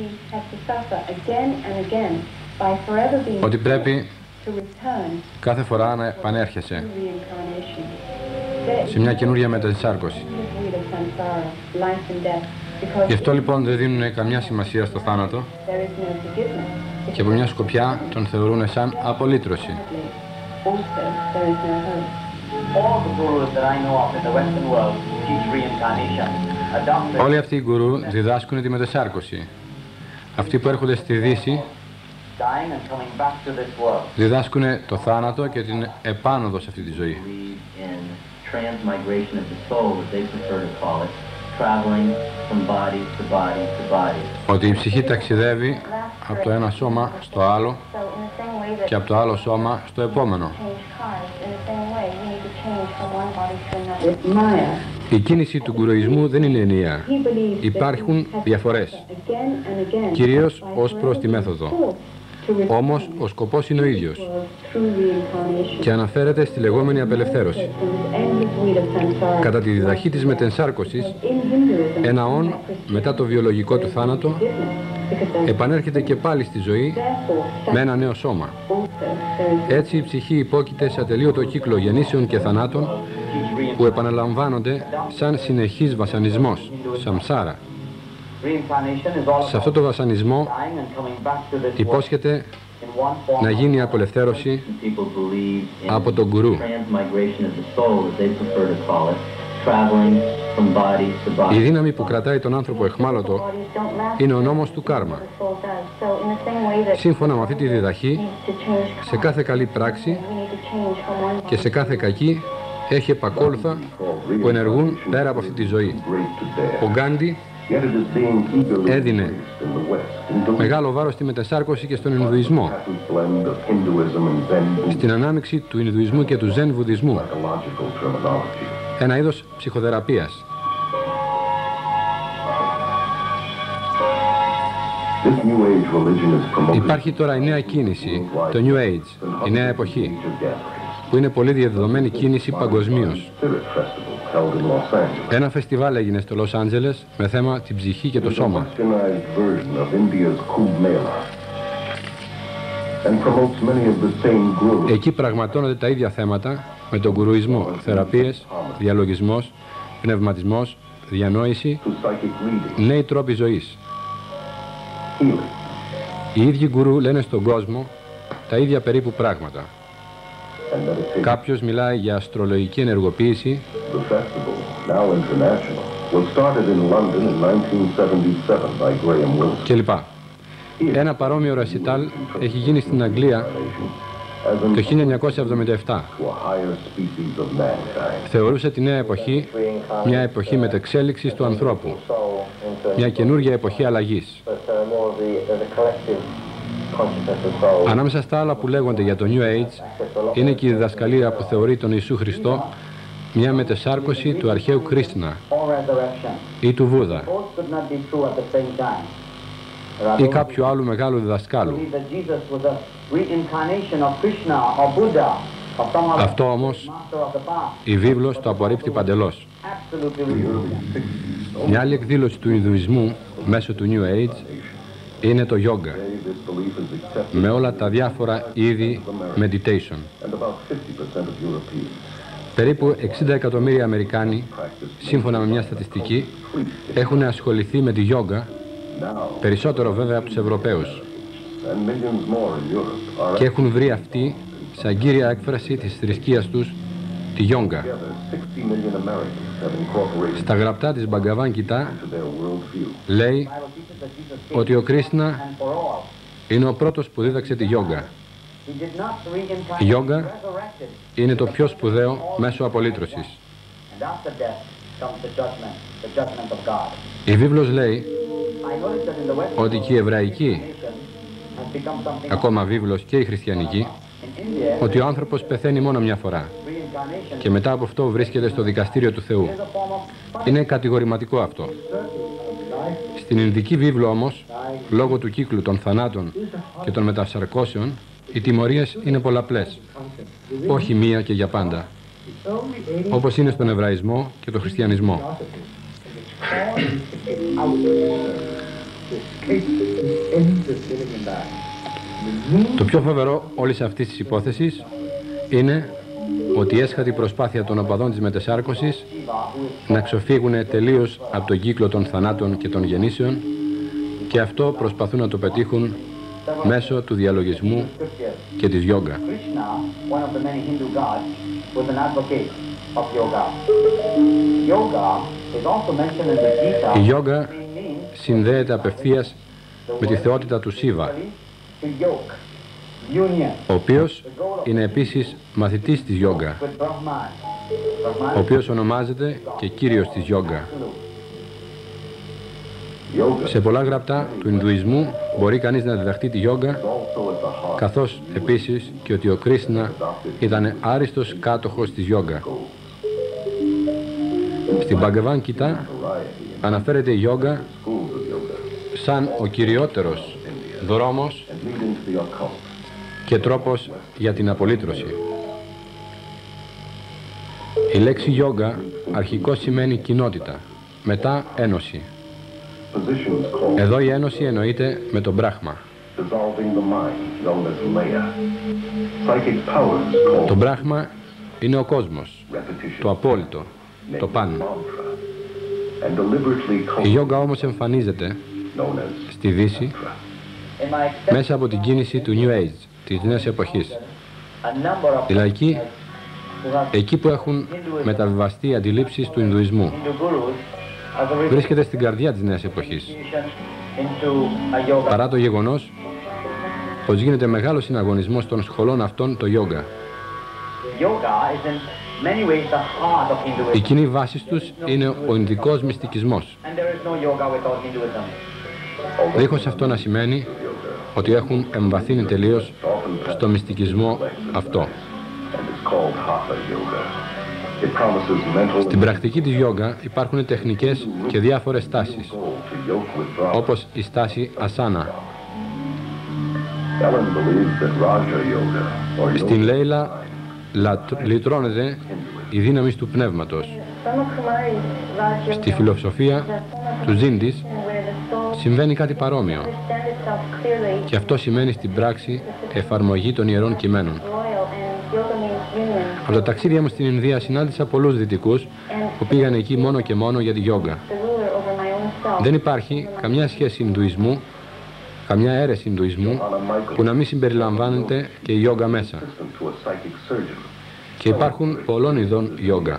Ότι πρέπει κάθε φορά να επανέρχεσαι σε μια καινούργια μετασάρκωση. Γι' αυτό λοιπόν δεν δίνουν καμιά σημασία στο θάνατο και από μια σκοπιά τον θεωρούν σαν απολύτρωση. Όλοι αυτοί οι γκουρού διδάσκουν τη μετασάρκωση. Αυτοί που έρχονται στη Δύση διδάσκουν το θάνατο και την επάνωδο σε αυτή τη ζωή. Ότι η ψυχή ταξιδεύει από το ένα σώμα στο άλλο και από το άλλο σώμα στο επόμενο. Η κίνηση του γκουροϊσμού δεν είναι ενιαία. Υπάρχουν διαφορές, κυρίως ως προς τη μέθοδο. Όμως ο σκοπός είναι ο ίδιος και αναφέρεται στη λεγόμενη απελευθέρωση. Κατά τη διδαχή της μετενσάρκωσης, ένα όν μετά το βιολογικό του θάνατο επανέρχεται και πάλι στη ζωή με ένα νέο σώμα. Έτσι η ψυχή υπόκειται σε ατελείωτο κύκλο γεννήσεων και θανάτων που επαναλαμβάνονται σαν συνεχής βασανισμός, σαμσάρα. Σε αυτό το βασανισμό υπόσχεται να γίνει η απελευθέρωση από τον γκουρού. Η δύναμη που κρατάει τον άνθρωπο εχμάλωτο είναι ο νόμος του κάρμα. Σύμφωνα με αυτή τη διδαχή, σε κάθε καλή πράξη και σε κάθε κακή έχει επακόλουθα που ενεργούν πέρα από αυτή τη ζωή. Ο Γκάντι έδινε μεγάλο βάρος στη μετασάρκωση και στον Ινδουισμό, στην ανάμειξη του Ινδουισμού και του Ζεν Βουδισμού, ένα είδος ψυχοθεραπείας. Υπάρχει τώρα η νέα κίνηση, το New Age, η νέα εποχή, που είναι πολύ διαδεδομένη κίνηση παγκοσμίως. Ένα φεστιβάλ έγινε στο Λος Άντζελες με θέμα την ψυχή και το σώμα. Εκεί πραγματώνονται τα ίδια θέματα με τον γκουρουισμό, θεραπείες, διαλογισμός, πνευματισμός, διανόηση, νέοι τρόποι ζωής. Οι ίδιοι γκουρού λένε στον κόσμο τα ίδια περίπου πράγματα. Κάποιος μιλάει για αστρολογική ενεργοποίηση κλπ. Ένα παρόμοιο ρεσιτάλ έχει γίνει στην Αγγλία το 1977. Θεωρούσε τη νέα εποχή μια εποχή μετεξέλιξης του ανθρώπου, μια καινούργια εποχή αλλαγής. Ανάμεσα στα άλλα που λέγονται για το New Age είναι και η διδασκαλία που θεωρεί τον Ιησού Χριστό μια μετεσάρκωση του αρχαίου Κρίσνα ή του Βούδα ή κάποιου άλλου μεγάλου διδασκάλου. Αυτό όμως η βίβλος το απορρίπτει παντελώς. Μια άλλη εκδήλωση του Ινδουισμού μέσω του New Age είναι το yoga, με όλα τα διάφορα είδη meditation. Περίπου 60 εκατομμύρια Αμερικάνοι, σύμφωνα με μια στατιστική, έχουν ασχοληθεί με τη yoga, περισσότερο βέβαια από τους Ευρωπαίους, και έχουν βρει αυτή σαν κύρια έκφραση της θρησκείας τους τη yoga. Στα γραπτά της Μπαγκαβάν Γκίτα λέει ότι ο Κρίσνα είναι ο πρώτος που δίδαξε τη yoga. Η yoga είναι το πιο σπουδαίο μέσο απολύτρωσης. Η βίβλος λέει ότι και η εβραϊκή, ακόμα βίβλος, και η χριστιανική, ότι ο άνθρωπος πεθαίνει μόνο μια φορά και μετά από αυτό βρίσκεται στο δικαστήριο του Θεού. Είναι κατηγορηματικό αυτό. Στην Ινδική βίβλο όμως, λόγω του κύκλου των θανάτων και των μετασαρκώσεων, οι τιμωρίες είναι πολλαπλές, όχι μία και για πάντα, όπως είναι στον Εβραϊσμό και τον Χριστιανισμό. Το πιο φοβερό όλης αυτής της υπόθεσης είναι ότι η έσχατη προσπάθεια των οπαδών της μετεσάρκωσης να ξεφύγουν τελείως από τον κύκλο των θανάτων και των γεννήσεων, και αυτό προσπαθούν να το πετύχουν μέσω του διαλογισμού και της γιόγκα. Η γιόγκα συνδέεται απευθείας με τη θεότητα του Σίβα, ο οποίος είναι επίσης μαθητής της γιόγκα, ο οποίος ονομάζεται και κύριος της γιόγκα. Σε πολλά γραπτά του Ινδουισμού μπορεί κανείς να διδαχτεί τη γιόγκα, καθώς επίσης και ότι ο Κρίσνα ήταν άριστος κάτοχος της γιόγκα. Στην Μπαγκαβάν Γκίτα αναφέρεται η γιόγκα σαν ο κυριότερος δρόμος και τρόπος για την απολύτρωση. Η λέξη γιόγκα αρχικώς σημαίνει κοινότητα, μετά ένωση. Εδώ η ένωση εννοείται με τον Μπράχμα. Το Μπράχμα είναι ο κόσμος, το απόλυτο, το παν. Η γιόγκα όμως εμφανίζεται στη Δύση μέσα από την κίνηση του New Age, της νέας εποχής. Οι λαϊκοί, εκεί που έχουν μεταβιβαστεί οι αντιλήψεις του Ινδουισμού, βρίσκεται στην καρδιά της νέας εποχής. Παρά το γεγονός πως γίνεται μεγάλος συναγωνισμός των σχολών αυτών το γιόγκα. Η κοινή βάση τους είναι ο Ινδικός μυστικισμός. Δίχως αυτό να σημαίνει ότι έχουν εμβαθύνει τελείως στο μυστικισμό αυτό. Στην πρακτική της γιόγκα υπάρχουν τεχνικές και διάφορες στάσεις, όπως η στάση ασάνα. Στην Λέιλα λυτρώνεται η δύναμη του πνεύματος. Στη φιλοσοφία του Ζίντης συμβαίνει κάτι παρόμοιο, και αυτό σημαίνει στην πράξη εφαρμογή των ιερών κειμένων. Από τα ταξίδια μου στην Ινδία συνάντησα πολλούς δυτικούς που πήγαν εκεί μόνο και μόνο για τη γιόγκα. Δεν υπάρχει καμιά σχέση Ινδουισμού, καμιά αίρεση Ινδουισμού που να μην συμπεριλαμβάνεται και η γιόγκα μέσα. Και υπάρχουν πολλών ειδών γιόγκα.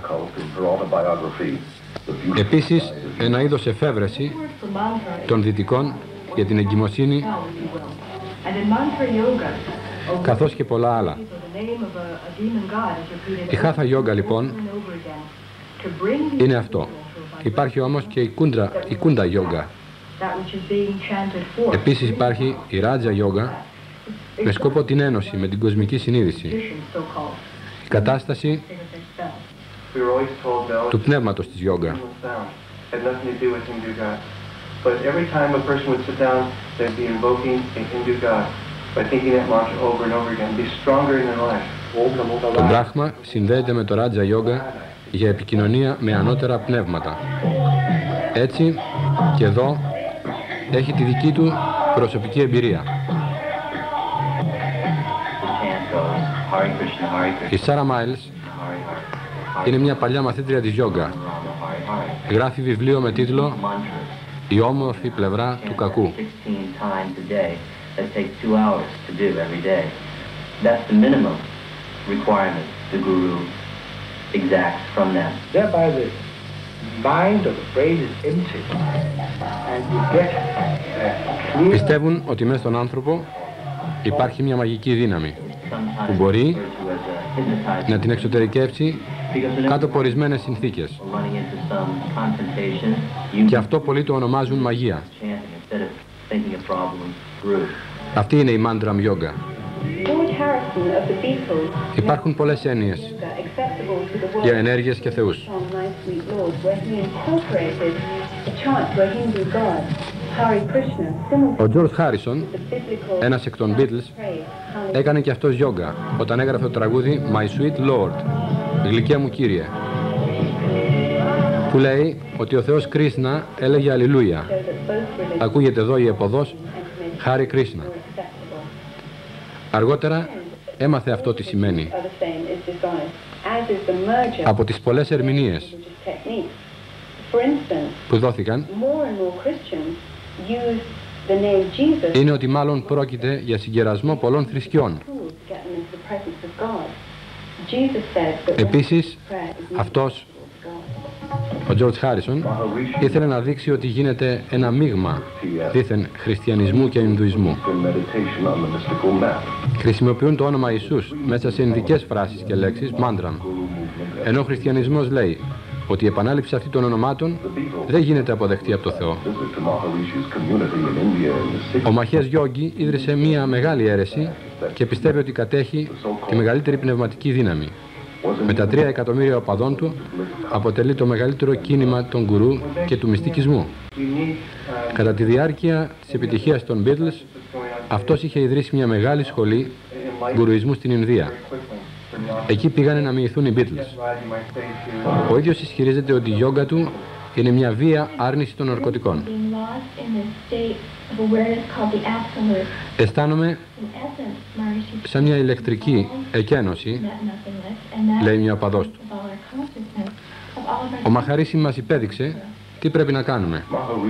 Επίσης, ένα είδος εφεύρεση των δυτικών για την εγκυμοσύνη, καθώς και πολλά άλλα. Η χάθα γιόγκα λοιπόν είναι αυτό. Υπάρχει όμως και η κούντα γιόγκα. Επίσης υπάρχει η ράτζα γιόγκα με σκόπο την ένωση με την κοσμική συνείδηση. Η κατάσταση του πνεύματος της γιόγκα. Το Μπράχμα συνδέεται με το ράτζα γιόγκα για επικοινωνία με ανώτερα πνεύματα. Έτσι και εδώ έχει τη δική του προσωπική εμπειρία. Η Σάρα Μάιλς είναι μια παλιά μαθήτρια της γιόγκα. Γράφει βιβλίο με τίτλο «Η όμορφη πλευρά του κακού». Πιστεύουν ότι μέσα στον άνθρωπο υπάρχει μια μαγική δύναμη που μπορεί να την εξωτερικεύσει κάτω από ορισμένες συνθήκες. Και αυτό πολλοί το ονομάζουν μαγεία. Αυτή είναι η μάντραμ γιόγκα. Υπάρχουν πολλές έννοιες για ενέργειες και θεούς. Ο Τζορτζ Χάρισον, ένας εκ των Beatles, έκανε και αυτός γιόγκα όταν έγραφε το τραγούδι «My Sweet Lord», «Γλυκιά μου Κύριε», που λέει ότι ο Θεός Κρίσνα έλεγε «Αλληλούια». Ακούγεται εδώ η επωδός «Χάρη Κρίσνα». Αργότερα έμαθε αυτό τι σημαίνει από τις πολλές ερμηνείες που δόθηκαν. Είναι ότι μάλλον πρόκειται για συγκερασμό πολλών θρησκειών. Επίσης, αυτός, ο Τζορτζ Χάρισον, ήθελε να δείξει ότι γίνεται ένα μείγμα δήθεν χριστιανισμού και Ινδουισμού. Χρησιμοποιούν το όνομα Ιησούς μέσα σε ινδικές φράσεις και λέξεις, μάντραμ, ενώ ο χριστιανισμός λέει ότι η επανάληψη αυτή των ονομάτων δεν γίνεται αποδεκτή από το Θεό. Ο Μαχές Γιόγκι ίδρυσε μια μεγάλη αίρεση και πιστεύει ότι κατέχει τη μεγαλύτερη πνευματική δύναμη. Με τα 3 εκατομμύρια οπαδών του αποτελεί το μεγαλύτερο κίνημα των γκουρού και του μυστικισμού. Κατά τη διάρκεια της επιτυχίας των Beatles, αυτός είχε ιδρύσει μια μεγάλη σχολή γκουρουισμού στην Ινδία. Εκεί πήγανε να μοιηθούν οι Beatles. Ο ίδιος ισχυρίζεται ότι η γιόγκα του είναι μια βία άρνηση των ναρκωτικών. Αισθάνομαι σαν μια ηλεκτρική εκένωση, λέει μια οπαδός του. Ο Μαχαρίση μας υπέδειξε τι πρέπει να κάνουμε.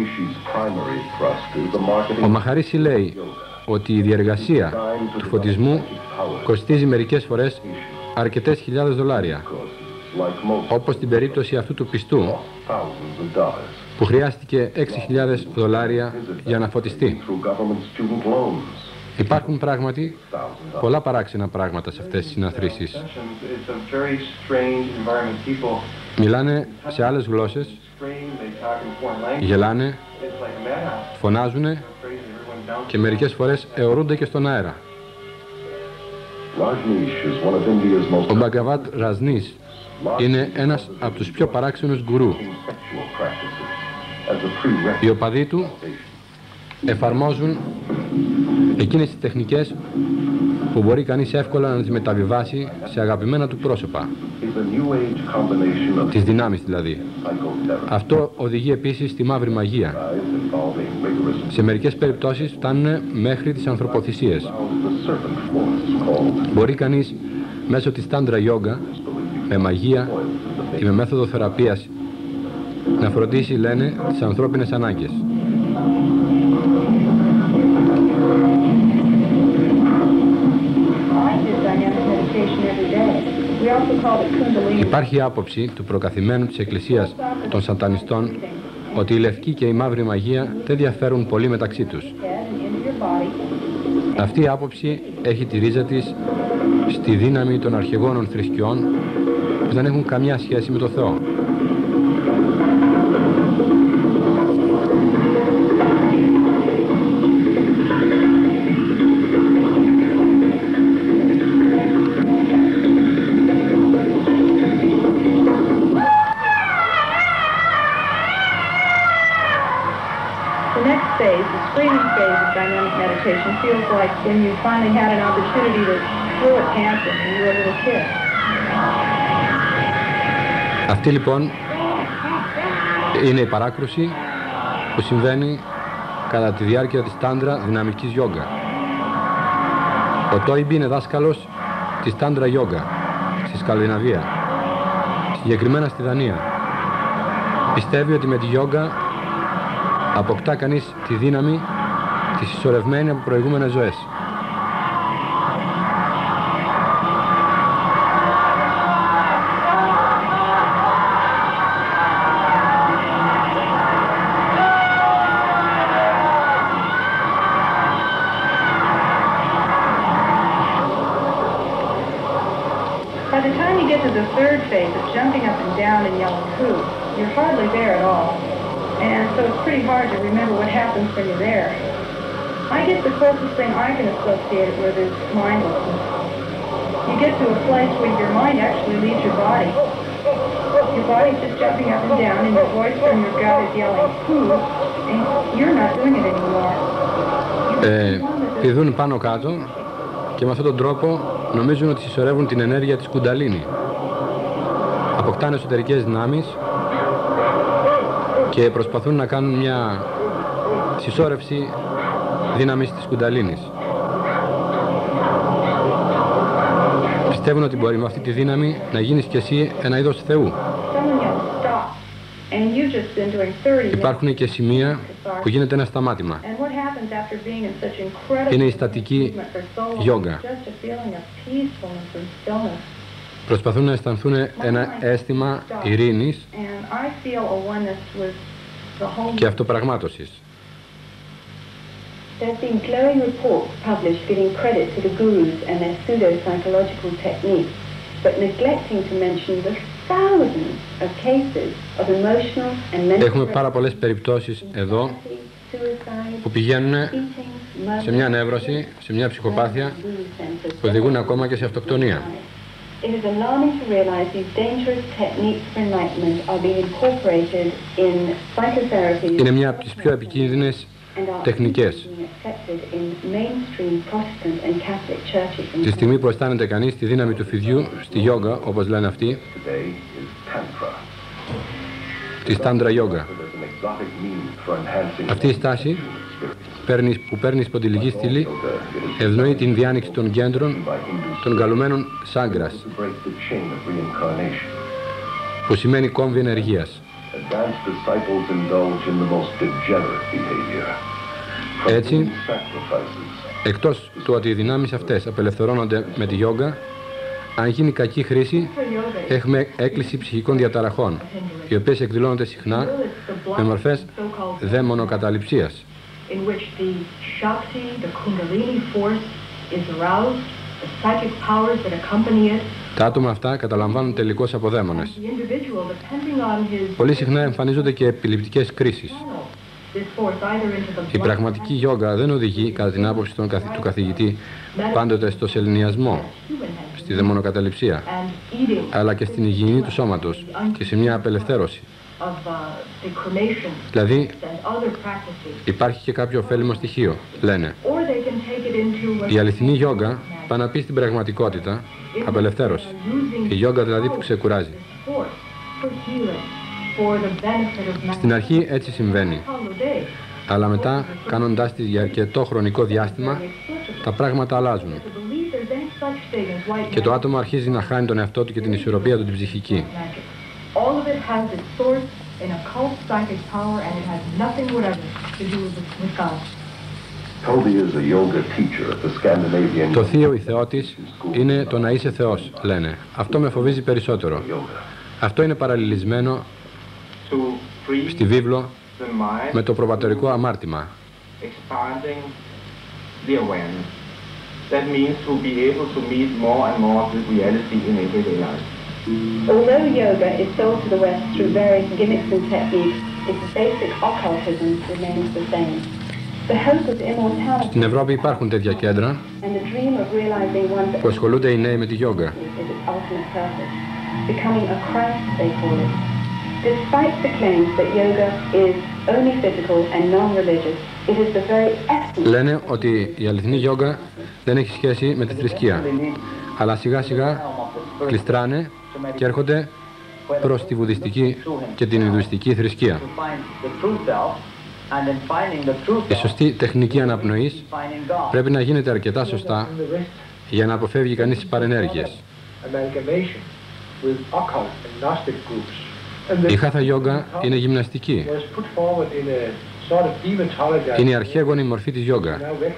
Ο Μαχαρίση λέει ότι η διεργασία του φωτισμού κοστίζει μερικές φορές αρκετές χιλιάδες δολάρια, όπως στην περίπτωση αυτού του πιστού που χρειάστηκε 6.000 δολάρια για να φωτιστεί. Υπάρχουν πράγματι πολλά παράξενα πράγματα σε αυτές τις συναθρήσεις. Μιλάνε σε άλλες γλώσσες, γελάνε, φωνάζουνε και μερικές φορές αιωρούνται και στον αέρα. Ο Μπαγκαβάτ Ραζνής είναι ένας από τους πιο παράξενους γκουρού. Οι οπαδοί του εφαρμόζουν εκείνες τις τεχνικές που μπορεί κανείς εύκολα να τις μεταβιβάσει σε αγαπημένα του πρόσωπα, τις δυνάμεις δηλαδή. Αυτό οδηγεί επίσης στη μαύρη μαγεία. Σε μερικές περιπτώσεις φτάνουν μέχρι τις ανθρωποθυσίες. Μπορεί κανείς μέσω της Τάντρα Γιόγκα, με μαγεία ή με μέθοδο θεραπείας, να φροντίσει, λένε, τις ανθρώπινες ανάγκες. Υπάρχει άποψη του προκαθημένου της Εκκλησίας των Σατανιστών ότι η λευκή και η μαύρη μαγεία δεν διαφέρουν πολύ μεταξύ τους. Αυτή η άποψη έχει τη ρίζα της στη δύναμη των αρχαιγόνων θρησκειών που δεν έχουν καμιά σχέση με το Θεό. Feels like when you finally had an opportunity to throw a tantrum when you were a little kid. Αυτή λοιπόν είναι η παράκρουση που συμβαίνει κατά τη διάρκεια της Τάντρα δυναμικής Γιόγκα. Ο Τόιμπι είναι δάσκαλος της Τάντρα Γιόγκα στη Σκανδιναβία, συγκεκριμένα στη Δανία. Πιστεύει ότι με τη Γιόγκα αποκτά κανείς τη δύναμη τη συσσωρευμένη από προηγούμενες ζωές. By the time you get to the third phase of jumping up and down and yelling "hoo," you're hardly there at all. And so it's pretty hard to remember what happens when you're there. I guess the closest thing I can associate it with is mindlessness. You get to a place where your mind actually leaves your body. Your body's just jumping up and down and your voice from your gut is yelling "hoo," and you're not doing it anymore. Πηδούν πάνω κάτω και με αυτόν τον τρόπο νομίζουν ότι συσσωρεύουν την ενέργεια της κουνταλίνη. Αποκτάνε εσωτερικές δυνάμεις και προσπαθούν να κάνουν μια συσσόρευση δύναμης της κουνταλίνης. Πιστεύουν ότι μπορεί με αυτή τη δύναμη να γίνεις κι εσύ ένα είδος Θεού. Υπάρχουν και σημεία που γίνεται ένα σταμάτημα. Είναι η στατική γιόγκα. Προσπαθούν να αισθανθούν ένα αίσθημα ειρήνης και αυτοπραγμάτωσης. There's been glowing reports published giving credit to the gurus and their pseudo-psychological techniques, but neglecting to mention the thousands of cases of emotional and mental. Έχουμε πάρα πολλές περιπτώσεις εδώ που πηγαίνουν σε μια νεύρωση, σε μια ψυχοπάθεια που οδηγούν ακόμα και σε αυτοκτονία. It is alarming to realize these dangerous techniques for enlightenment are being incorporated in psychotherapy. Είναι μια από τις πιο επικίνδυνες τεχνικές. Τη στιγμή που αισθάνεται κανείς τη δύναμη του φιδιού στη γιόγκα, όπως λένε αυτοί, τη Τάντρα Γιόγκα. Αυτή η στάση που παίρνει σποντιλική στήλη ευνοεί την διάνοιξη των κέντρων των καλουμένων σάγκρας, που σημαίνει κόμβη ενεργείας. Advanced disciples indulge in the most degenerate behavior. Έτσι, εκτός του ότι οι δυνάμεις αυτές απελευθερώνονται με τη γιόγκα, αν γίνει κακή χρήση, έχουμε έκκληση ψυχικών διαταραχών, οι οποίες εκδηλώνονται συχνά με μορφές δαιμονοκαταληψίας. Τα άτομα αυτά καταλαμβάνουν τελικώς από δαίμονες. Πολύ συχνά εμφανίζονται και επιληπτικές κρίσεις. Η πραγματική γιόγκα δεν οδηγεί, κατά την άποψη του καθηγητή, πάντοτε στο σεληνιασμό, στη δαιμονοκαταληψία, αλλά και στην υγιεινή του σώματος και σε μια απελευθέρωση. Δηλαδή, υπάρχει και κάποιο ωφέλιμο στοιχείο, λένε. Η αληθινή γιόγκα πάει να πει στην πραγματικότητα απελευθέρωση. Η γιόγκα δηλαδή που ξεκουράζει. Στην αρχή έτσι συμβαίνει. Αλλά μετά, κάνοντάς τη για αρκετό χρονικό διάστημα, τα πράγματα αλλάζουν. Και το άτομο αρχίζει να χάνει τον εαυτό του και την ισορροπία του την ψυχική. Το θείο η θεότης είναι το να είσαι Θεός, λένε. Αυτό με φοβίζει περισσότερο. Αυτό είναι παραλληλισμένο στη βίβλο με το προβατορικό αμάρτημα. Although yoga is sold to the West through various gimmicks and techniques, its basic occultism remains the same. The hope of immortality. Στην Ευρώπη υπάρχουν τέτοια κέντρα που ασχολούνται οι νέοι με τη γιόγκα. Becoming a Christ, they call it. Despite the claims that yoga is only physical and non-religious, it is the very essence. Λένε ότι η αληθινή γιόγκα δεν έχει σχέση με τη θρησκεία, αλλά σιγά σιγά κλειστράνε και έρχονται προς τη βουδιστική και την ινδουιστική θρησκεία. Η σωστή τεχνική αναπνοής πρέπει να γίνεται αρκετά σωστά για να αποφεύγει κανείς τις παρενέργειες. Η χάθα γιόγκα είναι γυμναστική. Είναι η αρχαίγονη μορφή της γιόγκα.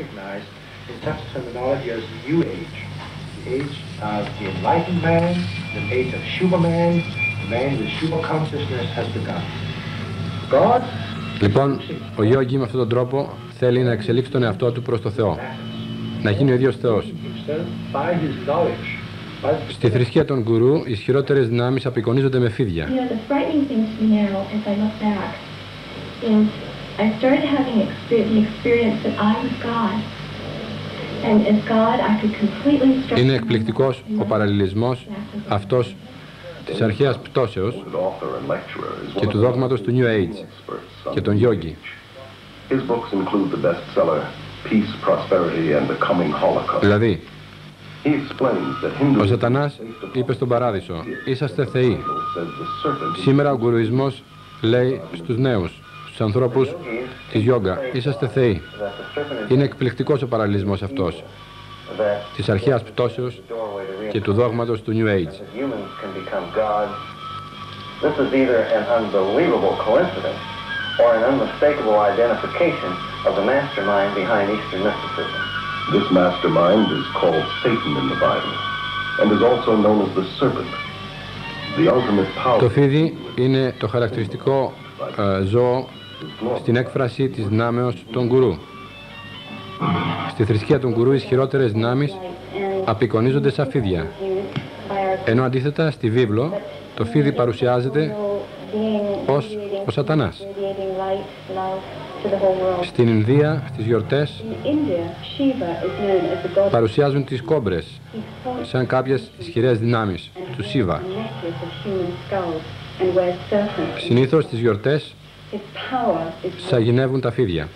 Λοιπόν, ο γιόγκι με αυτόν τον τρόπο θέλει να εξελίξει τον εαυτό του προς το Θεό, να γίνει ο ίδιος Θεός. Στη θρησκεία των γκουρού, οι ισχυρότερες δυνάμεις απεικονίζονται με φίδια. Είναι εκπληκτικός ο παραλληλισμός αυτός της αρχαίας πτώσεως και του δόγματος του New Age και των Yogi. Δηλαδή, ο Σατανάς είπε στον Παράδεισο, είσαστε θεοί. Σήμερα ο γκουρουισμός λέει στους νέους, στους ανθρώπους της γιόγκα, είσαστε θεοί. Είναι εκπληκτικός ο παραλληλισμός αυτός της αρχαίας πτώσεως και του δόγματος του New Age. This is either an unbelievable coincidence or an unmistakable identification of the mastermind behind Eastern mysticism. This mastermind is called Satan in the Bible and is also known as the serpent. The ultimate power. Το φίδι είναι το χαρακτηριστικό ζώο στην έκφραση της δυνάμεως των γκουρού. Στη θρησκεία των γκουρού οι ισχυρότερες δυνάμεις απεικονίζονται σαν φίδια. Ενώ αντίθετα στη βίβλο το φίδι παρουσιάζεται ως ο Σατανάς. Στην Ινδία, στις γιορτές, παρουσιάζουν τις κόμπρες σαν κάποιες ισχυρές δυνάμεις του Σίβα. Συνήθως στις γιορτές σαγηνεύουν τα φίδια.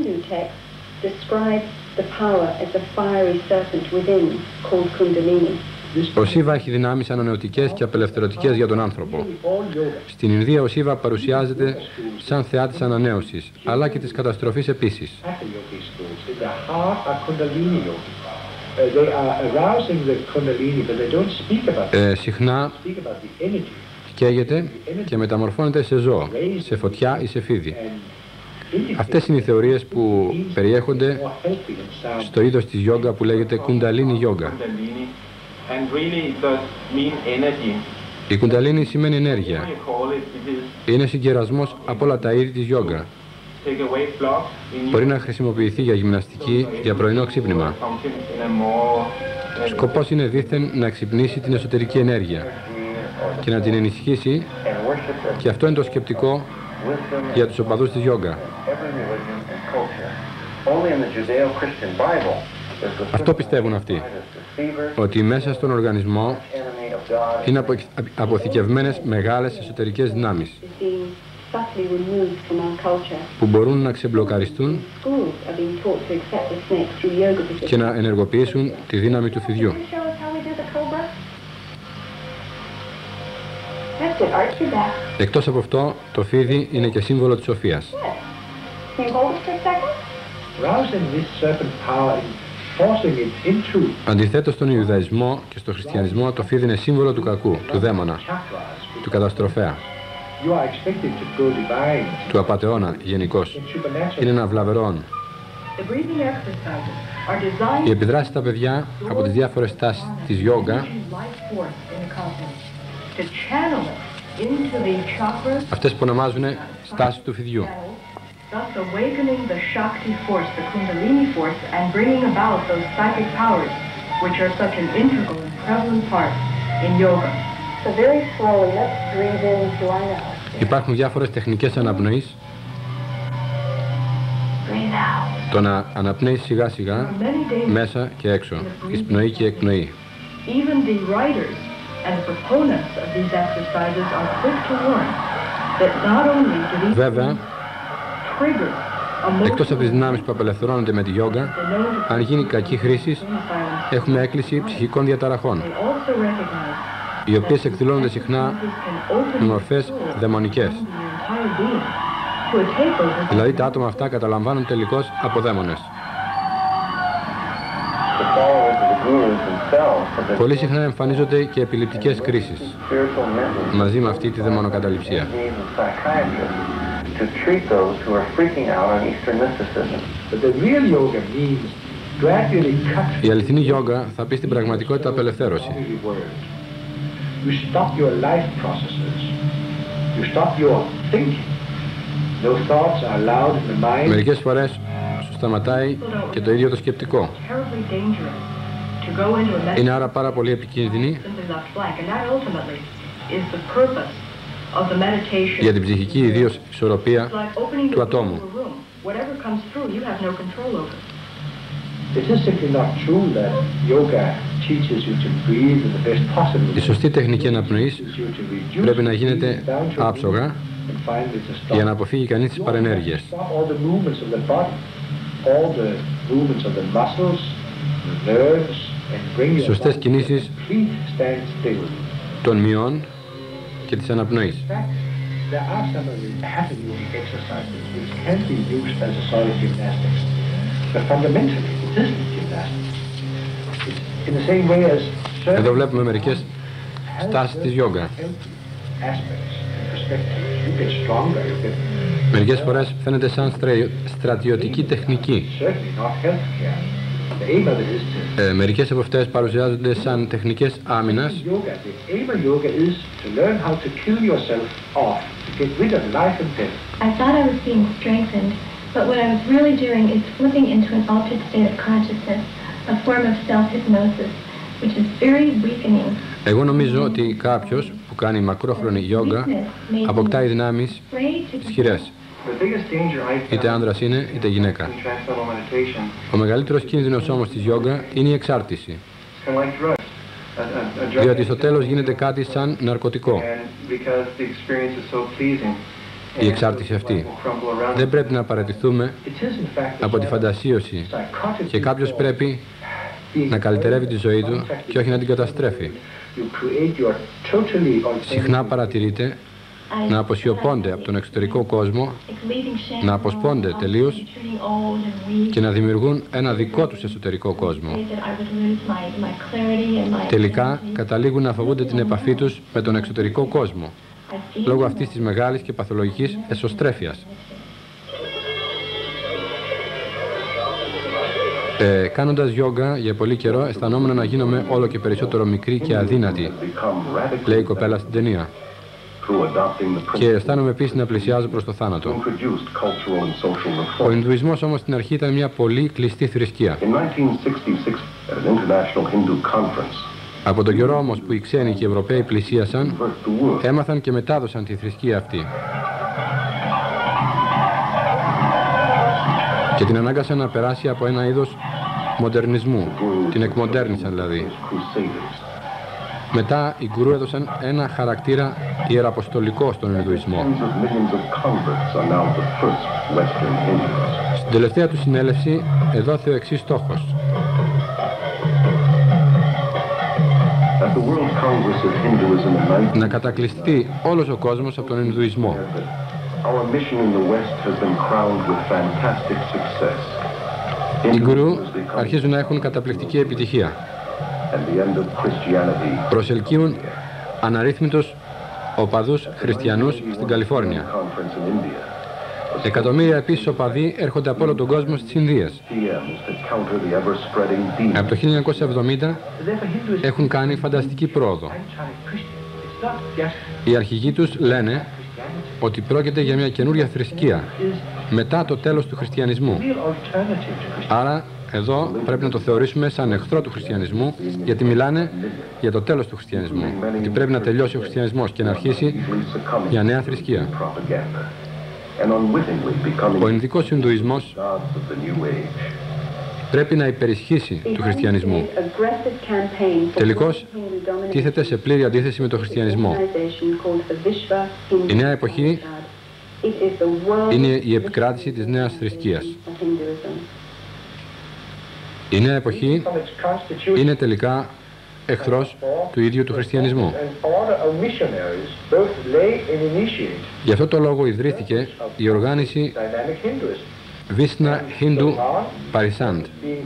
Ο Σίβα έχει δυνάμεις ανανεωτικές και απελευθερωτικές για τον άνθρωπο. Στην Ινδία ο Σίβα παρουσιάζεται σαν θεά της ανανέωσης, αλλά και της καταστροφής επίσης. Συχνά καίγεται και μεταμορφώνεται σε ζώο, σε φωτιά ή σε φίδι. Αυτές είναι οι θεωρίες που περιέχονται στο είδος της γιόγκα που λέγεται κουνταλίνι γιόγκα. Η κουνταλίνι σημαίνει ενέργεια. Είναι συγκερασμός από όλα τα είδη της γιόγκα. Μπορεί να χρησιμοποιηθεί για γυμναστική, για πρωινό ξύπνημα. Σκοπός είναι δήθεν να εξυπνήσει την εσωτερική ενέργεια και να την ενισχύσει, και αυτό είναι το σκεπτικό για τους οπαδούς της γιόγκα. Αυτό πιστεύουν αυτοί, ότι μέσα στον οργανισμό είναι αποθηκευμένες μεγάλες εσωτερικές δυνάμεις που μπορούν να ξεμπλοκαριστούν και να ενεργοποιήσουν τη δύναμη του φιδιού. Εκτός από αυτό, το φίδι είναι και σύμβολο της σοφίας. Αντιθέτως στον Ιουδαϊσμό και στο Χριστιανισμό, το φίδι είναι σύμβολο του κακού, του δαίμονα, του καταστροφέα, του απατεώνα γενικώς. Είναι ένα βλαβερόν. Οι επιδράσεις στα παιδιά από τις διάφορες τάσεις της γιόγκα, αυτές που ονομάζουν στάσεις του φιδιού, thus awakening the Shakti force, the Kundalini force, and bringing about those psychic powers, which are such an integral and prevalent part in yoga. So very slowly, let's breathe in through our nose. Υπάρχουν διάφορες τεχνικές αναπνοής. Το να αναπνέεις σιγά σιγά, μέσα και έξω, εισπνοή και εκπνοή. Even the writers and the proponents of these exercises are quick to warn that not only do these Βέβαια, εκτός από τις δυνάμεις που απελευθερώνονται με τη γιόγκα, αν γίνει κακή χρήση, έχουμε έκκληση ψυχικών διαταραχών, οι οποίες εκδηλώνονται συχνά με μορφές δαιμονικές. Δηλαδή τα άτομα αυτά καταλαμβάνουν τελικώς από δαίμονες. Πολύ συχνά εμφανίζονται και επιληπτικές κρίσεις, μαζί με αυτή τη δαιμονοκαταληψία. To treat those who are freaking out on Eastern mysticism. But the real yoga means gradually cut. Η αληθινή γιόγκα θα πει στην πραγματικότητα απελευθέρωση. You stop your life processes. You stop your thinking. No thoughts are allowed in the mind. Μερικές φορές σου σταματάει και το ίδιο το σκεπτικό. Είναι άρα πάρα πολύ επικίνδυνη για την ψυχική ιδίως ισορροπία του ατόμου. Η σωστή τεχνική αναπνοής πρέπει να γίνεται άψογα για να αποφύγει κανείς τις παρενέργειες. Οι σωστές κινήσεις των μειών και της αναπνοής. Εδώ βλέπουμε μερικές στάσεις της γιόγκα. Μερικές φορές φαίνεται σαν στρατιωτική τεχνική. Μερικές από αυτές παρουσιάζονται σαν τεχνικές άμυνας. I thought I was being strengthened, but what I was really doing is flipping into an altered state of consciousness, a form of self-hypnosis, which is very weakening. Εγώ νομίζω ότι κάποιος που κάνει μακρόχρονη γιόγκα αποκτάει δυνάμεις ισχυρές. Είτε άνδρας είναι, είτε γυναίκα. Ο μεγαλύτερος κίνδυνος όμως της γιόγκα είναι η εξάρτηση. Διότι στο τέλος γίνεται κάτι σαν ναρκωτικό. Η εξάρτηση αυτή. Δεν πρέπει να παραιτηθούμε από τη φαντασίωση και κάποιος πρέπει να καλυτερεύει τη ζωή του και όχι να την καταστρέφει. Συχνά παρατηρείται να αποσιωπώνται από τον εξωτερικό κόσμο, να αποσπώνται τελείως και να δημιουργούν ένα δικό τους εσωτερικό κόσμο. Τελικά καταλήγουν να φοβούνται την επαφή τους με τον εξωτερικό κόσμο. λόγω αυτής της μεγάλης και παθολογικής εσωστρέφειας. Κάνοντας γιόγκα για πολύ καιρό αισθανόμουν να γίνομαι όλο και περισσότερο μικρή και αδύνατη, λέει η κοπέλα στην ταινία. Και αισθάνομαι επίσης να πλησιάζω προς το θάνατο. Ο Ινδουισμός όμως στην αρχή ήταν μια πολύ κλειστή θρησκεία. Από τον καιρό όμως που οι ξένοι και οι Ευρωπαίοι πλησίασαν, έμαθαν και μετάδωσαν τη θρησκεία αυτή. Και την ανάγκασαν να περάσει από ένα είδος μοντερνισμού, την εκμοντέρνησαν δηλαδή. Μετά οι γκουρού έδωσαν ένα χαρακτήρα ιεραποστολικό στον Ινδουισμό. Στην τελευταία του συνέλευση εδόθη ο εξής στόχος. Να κατακλειστεί όλος ο κόσμος από τον Ινδουισμό. Οι γκουρού αρχίζουν να έχουν καταπληκτική επιτυχία. Προσελκύουν αναρρύθμιτους οπαδούς χριστιανούς στην Καλιφόρνια. Εκατομμύρια επίσης οπαδοί έρχονται από όλο τον κόσμο στις Ινδίες. Από το 1970 έχουν κάνει φανταστική πρόοδο. Οι αρχηγοί τους λένε ότι πρόκειται για μια καινούρια θρησκεία μετά το τέλος του χριστιανισμού. Άρα εδώ πρέπει να το θεωρήσουμε σαν εχθρό του χριστιανισμού, γιατί μιλάνε για το τέλος του χριστιανισμού, ότι πρέπει να τελειώσει ο χριστιανισμός και να αρχίσει μια νέα θρησκεία. Ο Ινδικός Ινδουισμός πρέπει να υπερισχύσει του χριστιανισμού. Τελικώς τίθεται σε πλήρη αντίθεση με τον χριστιανισμό. Η νέα εποχή είναι η επικράτηση της νέας θρησκείας. Η νέα εποχή είναι τελικά εχθρός του ίδιου του χριστιανισμού. Γι' αυτό το λόγο ιδρύθηκε η οργάνωση Vishna Hindu Parisand.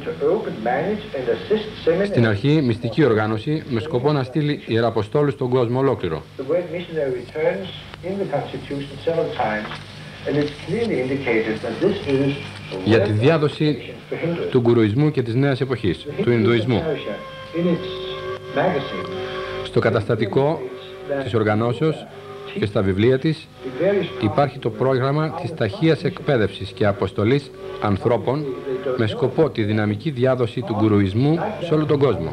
Στην αρχή μυστική οργάνωση με σκοπό να στείλει ιεραποστόλους στον κόσμο ολόκληρο. Για τη διάδοση του γκουρουισμού και της νέας εποχής, του Ινδουισμού. Στο καταστατικό της οργανώσεως και στα βιβλία της υπάρχει το πρόγραμμα της ταχείας εκπαίδευσης και αποστολής ανθρώπων με σκοπό τη δυναμική διάδοση του γκουρουισμού σε όλο τον κόσμο.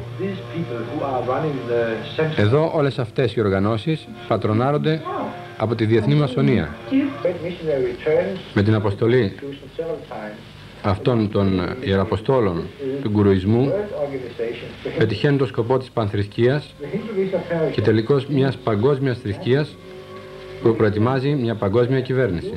Εδώ όλες αυτές οι οργανώσεις πατρονάρονται από τη Διεθνή Μασονία. Με την αποστολή αυτών των ιεραποστόλων του γκουρουισμού πετυχαίνουν το σκοπό της πανθρησκείας και τελικώς μιας παγκόσμιας θρησκείας που προετοιμάζει μια παγκόσμια κυβέρνηση.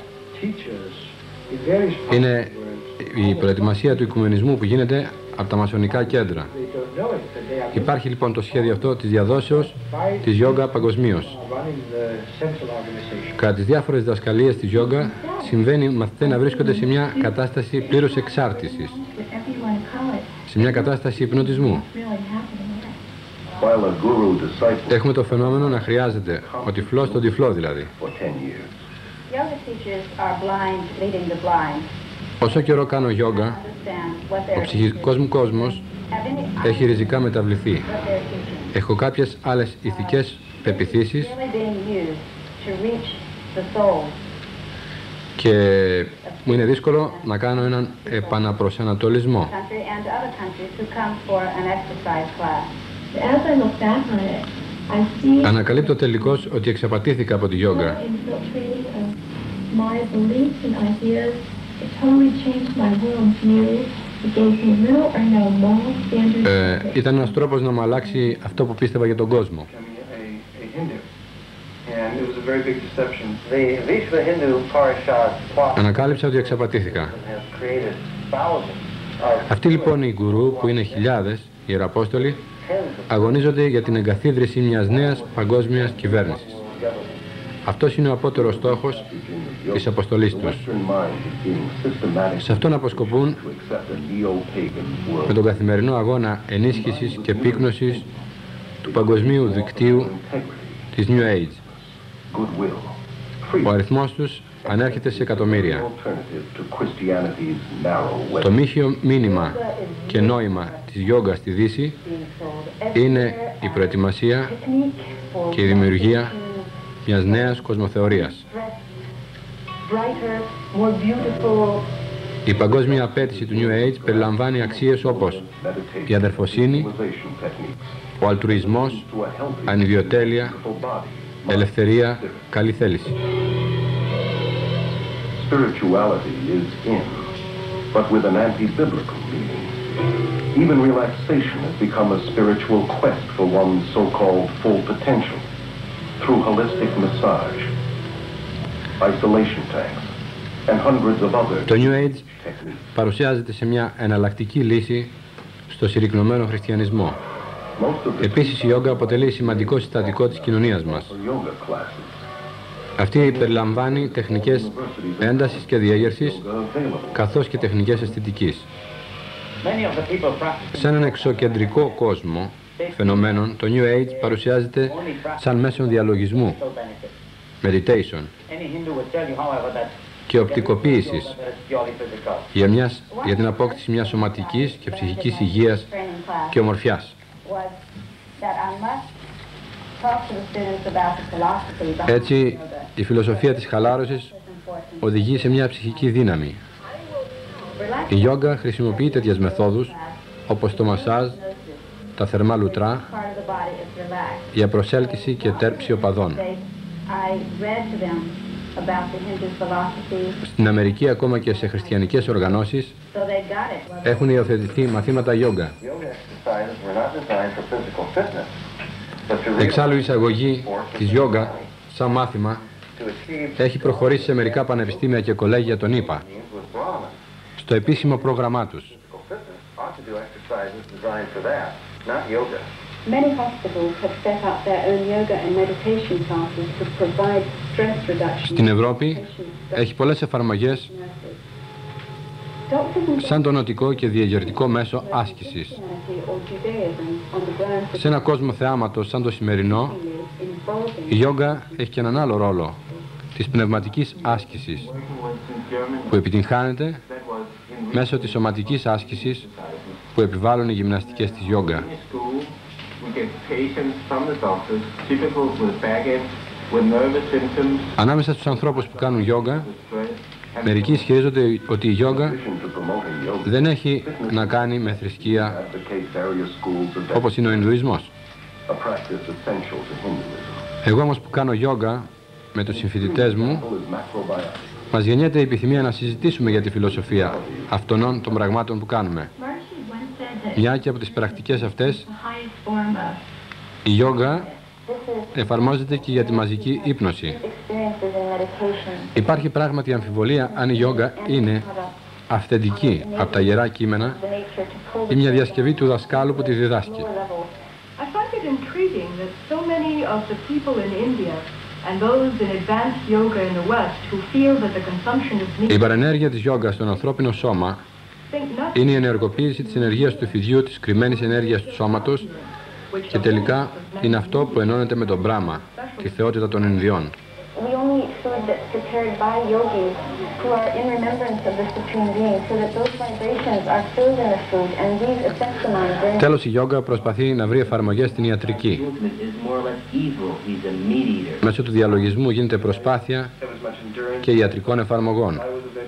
Είναι η προετοιμασία του οικουμενισμού που γίνεται από τα μασονικά κέντρα. Υπάρχει λοιπόν το σχέδιο αυτό της διαδόσεως της γιόγκα παγκοσμίως. Κατά τις διάφορες διδασκαλίες της γιόγκα συμβαίνει οι μαθητές να βρίσκονται σε μια κατάσταση πλήρους εξάρτησης, σε μια κατάσταση υπνοτισμού. Έχουμε το φαινόμενο να χρειάζεται ο τυφλός τον τυφλό δηλαδή. Όσο καιρό κάνω γιόγκα, ο ψυχικός μου κόσμος έχει ριζικά μεταβληθεί. Έχω κάποιες άλλες ηθικές πεποιθήσεις και μου είναι δύσκολο να κάνω έναν επαναπροσανατολισμό. Ανακαλύπτω τελικώς ότι εξαπατήθηκα από τη γιόγκα. Ήταν ένας τρόπος να μου αλλάξει αυτό που πίστευα για τον κόσμο. Ανακάλυψα ότι εξαπατήθηκα. Αυτοί λοιπόν οι γκουρού που είναι χιλιάδες, οι ιεραπόστολοι, αγωνίζονται για την εγκαθίδρυση μιας νέας παγκόσμιας κυβέρνησης. Αυτός είναι ο απότερος στόχος της αποστολής τους. Σε αυτόν αποσκοπούν με τον καθημερινό αγώνα ενίσχυσης και πύκνωσης του παγκοσμίου δικτύου της New Age. Ο αριθμός τους ανέρχεται σε εκατομμύρια. Το μύθιο μήνυμα και νόημα της γιόγκα στη Δύση είναι η προετοιμασία και η δημιουργία μιας νέας κοσμοθεωρίας. Η παγκόσμια απέτηση του New Age περιλαμβάνει αξίες όπως η αδερφοσύνη, ο αλτρουισμός, ανιδιοτέλεια, ελευθερία, καλή θέληση. Spirituality is in, but with an anti-biblical meaning. Even relaxation has become a spiritual quest for one's so-called full potential through holistic massage, isolation tanks, and hundreds of other Το New Age παρουσιάζεται σε μια εναλλακτική λύση στο συρρυκνωμένο χριστιανισμό. Επίσης η γιόγκα αποτελεί σημαντικό συστατικό της κοινωνίας μας. Αυτή περιλαμβάνει τεχνικές έντασης και διέγερσης, καθώς και τεχνικές αισθητικής. Σε έναν εξωκεντρικό κόσμο φαινομένων, το New Age παρουσιάζεται σαν μέσον διαλογισμού, meditation και οπτικοποίησης για την απόκτηση μιας σωματικής και ψυχικής υγείας και ομορφιάς. Έτσι, η φιλοσοφία της χαλάρωσης οδηγεί σε μια ψυχική δύναμη. Η γιόγκα χρησιμοποιεί τέτοιες μεθόδους όπως το μασάζ, τα θερμά λουτρά, για προσέλκυση και τέρψη οπαδών. Στην Αμερική, ακόμα και σε χριστιανικές οργανώσεις, έχουν υιοθετηθεί μαθήματα γιόγκα. Εξάλλου η εισαγωγή της γιόγκα σαν μάθημα έχει προχωρήσει σε μερικά πανεπιστήμια και κολέγια των ΗΠΑ στο επίσημο πρόγραμμά τους. Στην Ευρώπη έχει πολλές εφαρμογές σαν το νοτικό και διαγερτικό μέσο άσκησης. Σε ένα κόσμο θεάματος σαν το σημερινό, η γιόγκα έχει και έναν άλλο ρόλο, της πνευματικής άσκησης, που επιτυγχάνεται μέσω της σωματικής άσκησης που επιβάλλουν οι γυμναστικές της γιόγκα. Ανάμεσα στους ανθρώπους που κάνουν γιόγκα, μερικοί ισχυρίζονται ότι η γιόγκα δεν έχει να κάνει με θρησκεία όπως είναι ο Ινδουισμός. Εγώ όμως που κάνω γιόγκα με τους συμφοιτητές μου, μας γεννιέται η επιθυμία να συζητήσουμε για τη φιλοσοφία αυτών των πραγμάτων που κάνουμε. Μια και από τις πρακτικές αυτές, η γιόγκα εφαρμόζεται και για τη μαζική ύπνωση. Υπάρχει πράγματι αμφιβολία αν η γιόγκα είναι αυθεντική από τα Ιερά Κείμενα ή μια διασκευή του δασκάλου που τη διδάσκει. Η παρενέργεια της γιόγκα στον ανθρώπινο σώμα είναι η ενεργοποίηση της ενεργείας του φυδιού, της κρυμμένης ενέργειας του σώματος, και τελικά είναι αυτό που ενώνεται με τον Μπράμα, τη θεότητα των Ινδιών. Τέλος, η γιόγκα προσπαθεί να βρει εφαρμογές στην ιατρική. Μέσω του διαλογισμού γίνεται προσπάθεια και ιατρικών εφαρμογών.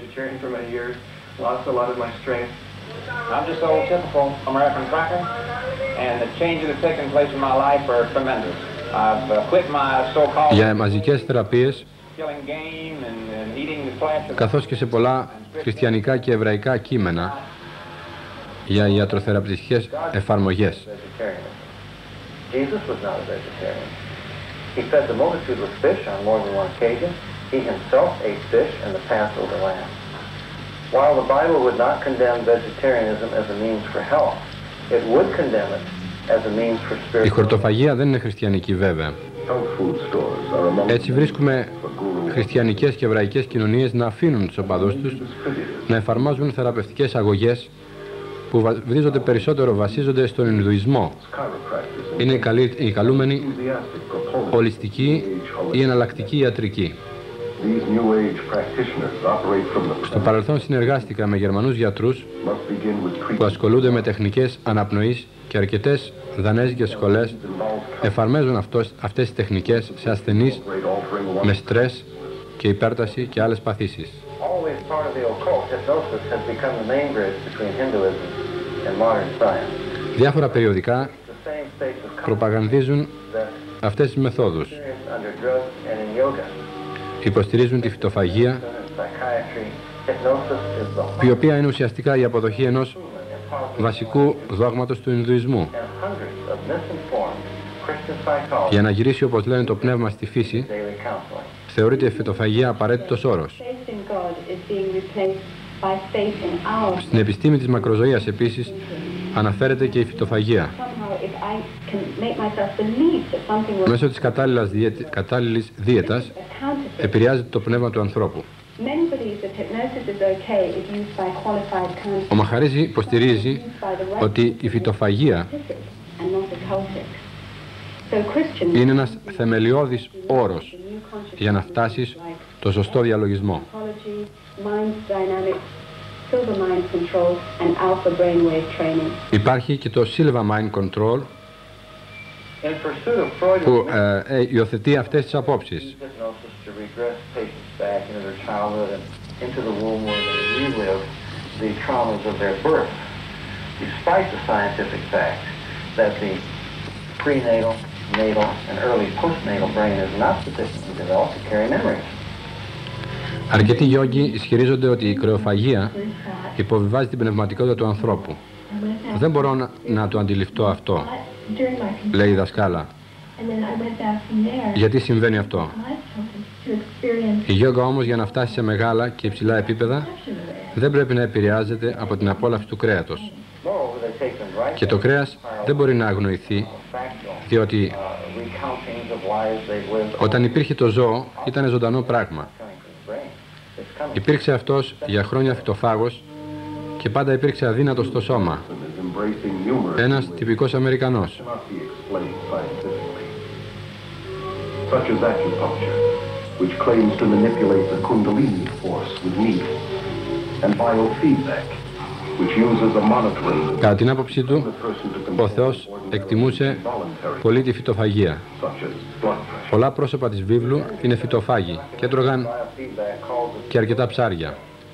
I'm just old typical American cracker, and the changes that have taken place in my life are tremendous. I've quit my so-called Για μαζικές θεραπείες, killing game and eating the flesh of καθώς και σε πολλά χριστιανικά και εβραϊκά κείμενα για ιατροθεραπευτικές εφαρμογές. Jesus was not a vegetarian. He fed the multitude with fish on more than one occasion. He himself ate fish in the Passover lamb. While the Bible would not condemn vegetarianism as a means for health, it would condemn it as a means for spiritual. Η χορτοφαγία δεν είναι χριστιανική βέβαια. Έτσι βρίσκουμε χριστιανικές και εβραϊκές κοινωνίες να αφήνουν τους οπαδούς τους να εφαρμόζουν θεραπευτικές αγωγές που βασίζονται περισσότερο στον Ινδουισμό. Είναι οι καλούμενοι ολιστική ή εναλλακτική ιατρική. Στο παρελθόν συνεργάστηκα με Γερμανούς γιατρούς που ασχολούνται με τεχνικές αναπνοής και αρκετές δανέζικες σχολές εφαρμόζουν αυτές τις τεχνικές σε ασθενείς με στρες και υπέρταση και άλλες παθήσεις. Διάφορα περιοδικά προπαγανδίζουν αυτές τις μεθόδους. Υποστηρίζουν τη φυτοφαγία, η οποία είναι ουσιαστικά η αποδοχή ενός βασικού δόγματος του Ινδουισμού. Για να γυρίσει, όπως λένε, το πνεύμα στη φύση, θεωρείται η φυτοφαγία απαραίτητος όρος. Στην επιστήμη της μακροζωίας επίσης αναφέρεται και η φυτοφαγία. Μέσω της κατάλληλης δίαιτας επηρεάζεται το πνεύμα του ανθρώπου. Ο Μαχαρίζη υποστηρίζει ότι η φυτοφαγία είναι ένας θεμελιώδης όρος για να φτάσεις το σωστό διαλογισμό. Υπάρχει και το Silva Mind Control που υιοθετεί αυτές τις απόψεις. Αρκετοί γιόγκοι ισχυρίζονται ότι η κρεοφαγία υποβιβάζει την πνευματικότητα του ανθρώπου. Δεν μπορώ να το αντιληφθώ αυτό, λέει η δασκάλα. Γιατί συμβαίνει αυτό? Η γιόγκα όμως, για να φτάσει σε μεγάλα και υψηλά επίπεδα, δεν πρέπει να επηρεάζεται από την απόλαυση του κρέατος. Και το κρέας δεν μπορεί να αγνοηθεί, διότι όταν υπήρχε το ζώο ήταν ζωντανό πράγμα. Υπήρξε αυτός για χρόνια φυτοφάγος και πάντα υπήρξε αδύνατος στο σώμα. Ένας τυπικός Αμερικανός. Κατά την άποψή του, ο Θεός εκτιμούσε πολύ τη φυτοφαγία. Πολλά πρόσωπα της βίβλου είναι φυτοφάγοι και έτρωγαν και αρκετά ψάρια.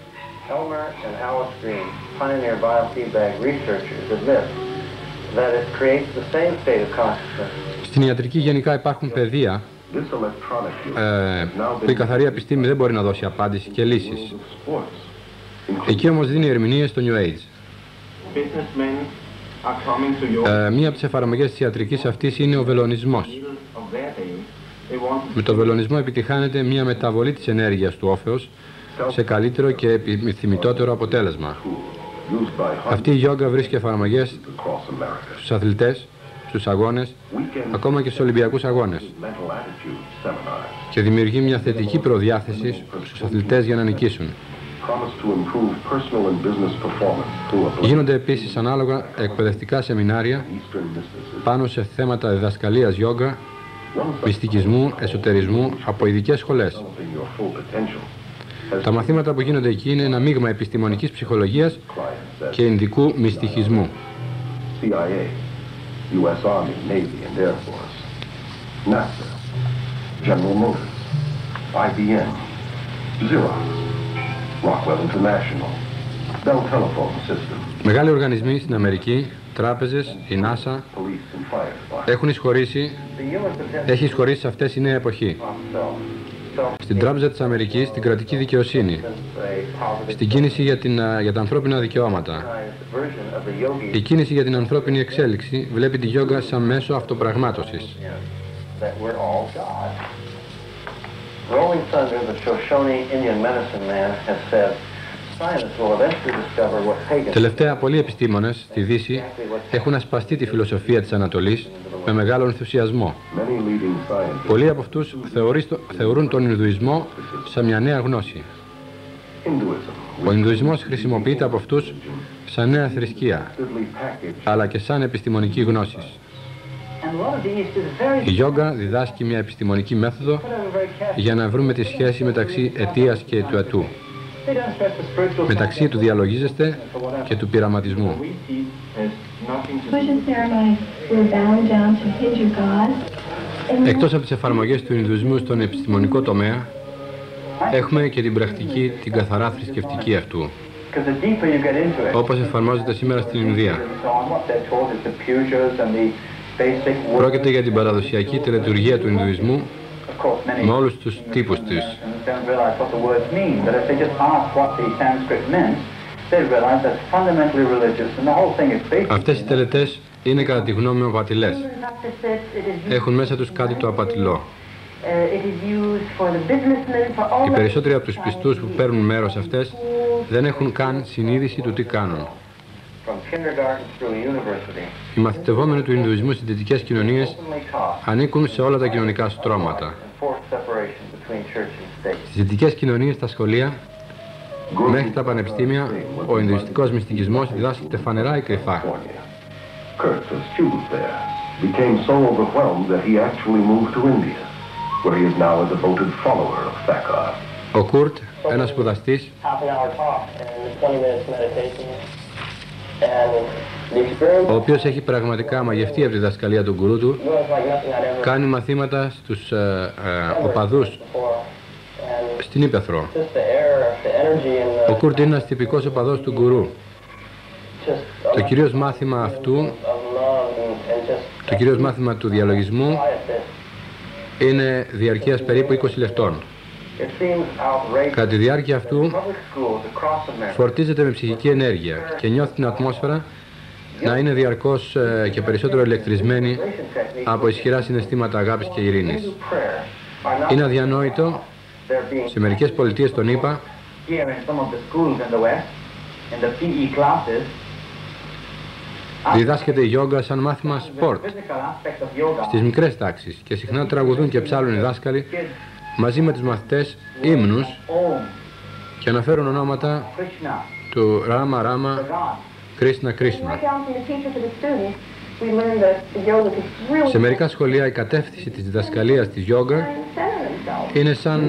Στην ιατρική γενικά υπάρχουν πεδία που η καθαρή επιστήμη δεν μπορεί να δώσει απάντηση και λύσεις. Εκεί όμως δίνει ερμηνείες στο New Age. Μία από τις εφαρμογές της ιατρικής αυτής είναι ο βελονισμός. Με το βελονισμό επιτυχάνεται μία μεταβολή της ενέργειας του όφεως σε καλύτερο και επιθυμητότερο αποτέλεσμα. Αυτή η γιόγκα βρίσκει εφαρμογές στους αθλητές, στους αγώνες, ακόμα και στους Ολυμπιακούς αγώνες, και δημιουργεί μια θετική προδιάθεση στους αθλητές για να νικήσουν. Γίνονται επίσης ανάλογα εκπαιδευτικά σεμινάρια πάνω σε θέματα διδασκαλίας γιόγκα, μυστικισμού, εσωτερισμού από ειδικές σχολές. Τα μαθήματα που γίνονται εκεί είναι ένα μείγμα επιστημονικής ψυχολογίας και ινδικού μυστικισμού. Μεγάλοι οργανισμοί στην Αμερική, τράπεζες, η NASA, έχει εισχωρήσει σε αυτές η νέα εποχή. Στην Τράπεζα της Αμερικής, την κρατική δικαιοσύνη, στην κίνηση για τα ανθρώπινα δικαιώματα. Η κίνηση για την ανθρώπινη εξέλιξη βλέπει τη γιόγκα σαν μέσο αυτοπραγμάτωσης. Τελευταία, πολλοί επιστήμονες στη Δύση έχουν ασπαστεί τη φιλοσοφία της Ανατολής με μεγάλο ενθουσιασμό. Πολλοί από αυτούς θεωρούν τον Ινδουισμό σαν μια νέα γνώση. Ο Ινδουισμός χρησιμοποιείται από αυτούς σαν νέα θρησκεία, αλλά και σαν επιστημονική γνώση. Η γιόγκα διδάσκει μια επιστημονική μέθοδο για να βρούμε τη σχέση μεταξύ αιτίας και του αιτού, μεταξύ του διαλογίζεστε και του πειραματισμού. Εκτός από τις εφαρμογές του Ινδουισμού στον επιστημονικό τομέα, έχουμε και την πρακτική, την καθαρά θρησκευτική αυτού, όπως εφαρμόζεται σήμερα στην Ινδία. Πρόκειται για την παραδοσιακή τελετουργία του Ινδουισμού με όλους τους τύπους της. Αυτές οι τελετές είναι κατά τη γνώμη μου απατηλές. Έχουν μέσα τους κάτι το απατηλό. Οι περισσότεροι από τους πιστούς που παίρνουν μέρος σε αυτές δεν έχουν καν συνείδηση του τι κάνουν. Οι μαθητευόμενοι του Ινδουισμού στις δυτικές κοινωνίες ανήκουν σε όλα τα κοινωνικά στρώματα. Στις δυτικές κοινωνίες, στα σχολεία, μέχρι τα πανεπιστήμια, ο Ινδουιστικός μυστικισμός διδάσκεται φανερά ή κρυφά. Ο Κουρτ, ένας σπουδαστής, ο οποίος έχει πραγματικά μαγευτεί από τη διδασκαλία του γκουρού του, κάνει μαθήματα στους οπαδούς στην Ύπαιθρο. Ο Κουρτ είναι ένας τυπικός οπαδός του γκουρού. Το κυρίως μάθημα αυτού, το κυρίως μάθημα του διαλογισμού, είναι διαρκείας περίπου 20 λεπτών. Κατά τη διάρκεια αυτού φορτίζεται με ψυχική ενέργεια και νιώθει την ατμόσφαιρα να είναι διαρκώς και περισσότερο ηλεκτρισμένη από ισχυρά συναισθήματα αγάπης και ειρήνης. Είναι αδιανόητο σε μερικές πολιτείες των ΗΠΑ διδάσκεται η γιόγκα σαν μάθημα σπορτ στις μικρές τάξεις και συχνά τραγουδούν και ψάλουν οι δάσκαλοι μαζί με τους μαθητές ύμνους και αναφέρουν ονόματα του Ράμα Ράμα, Κρίσνα Κρίσνα. Σε μερικά σχολεία η κατεύθυνση της διδασκαλίας της γιόγκα είναι σαν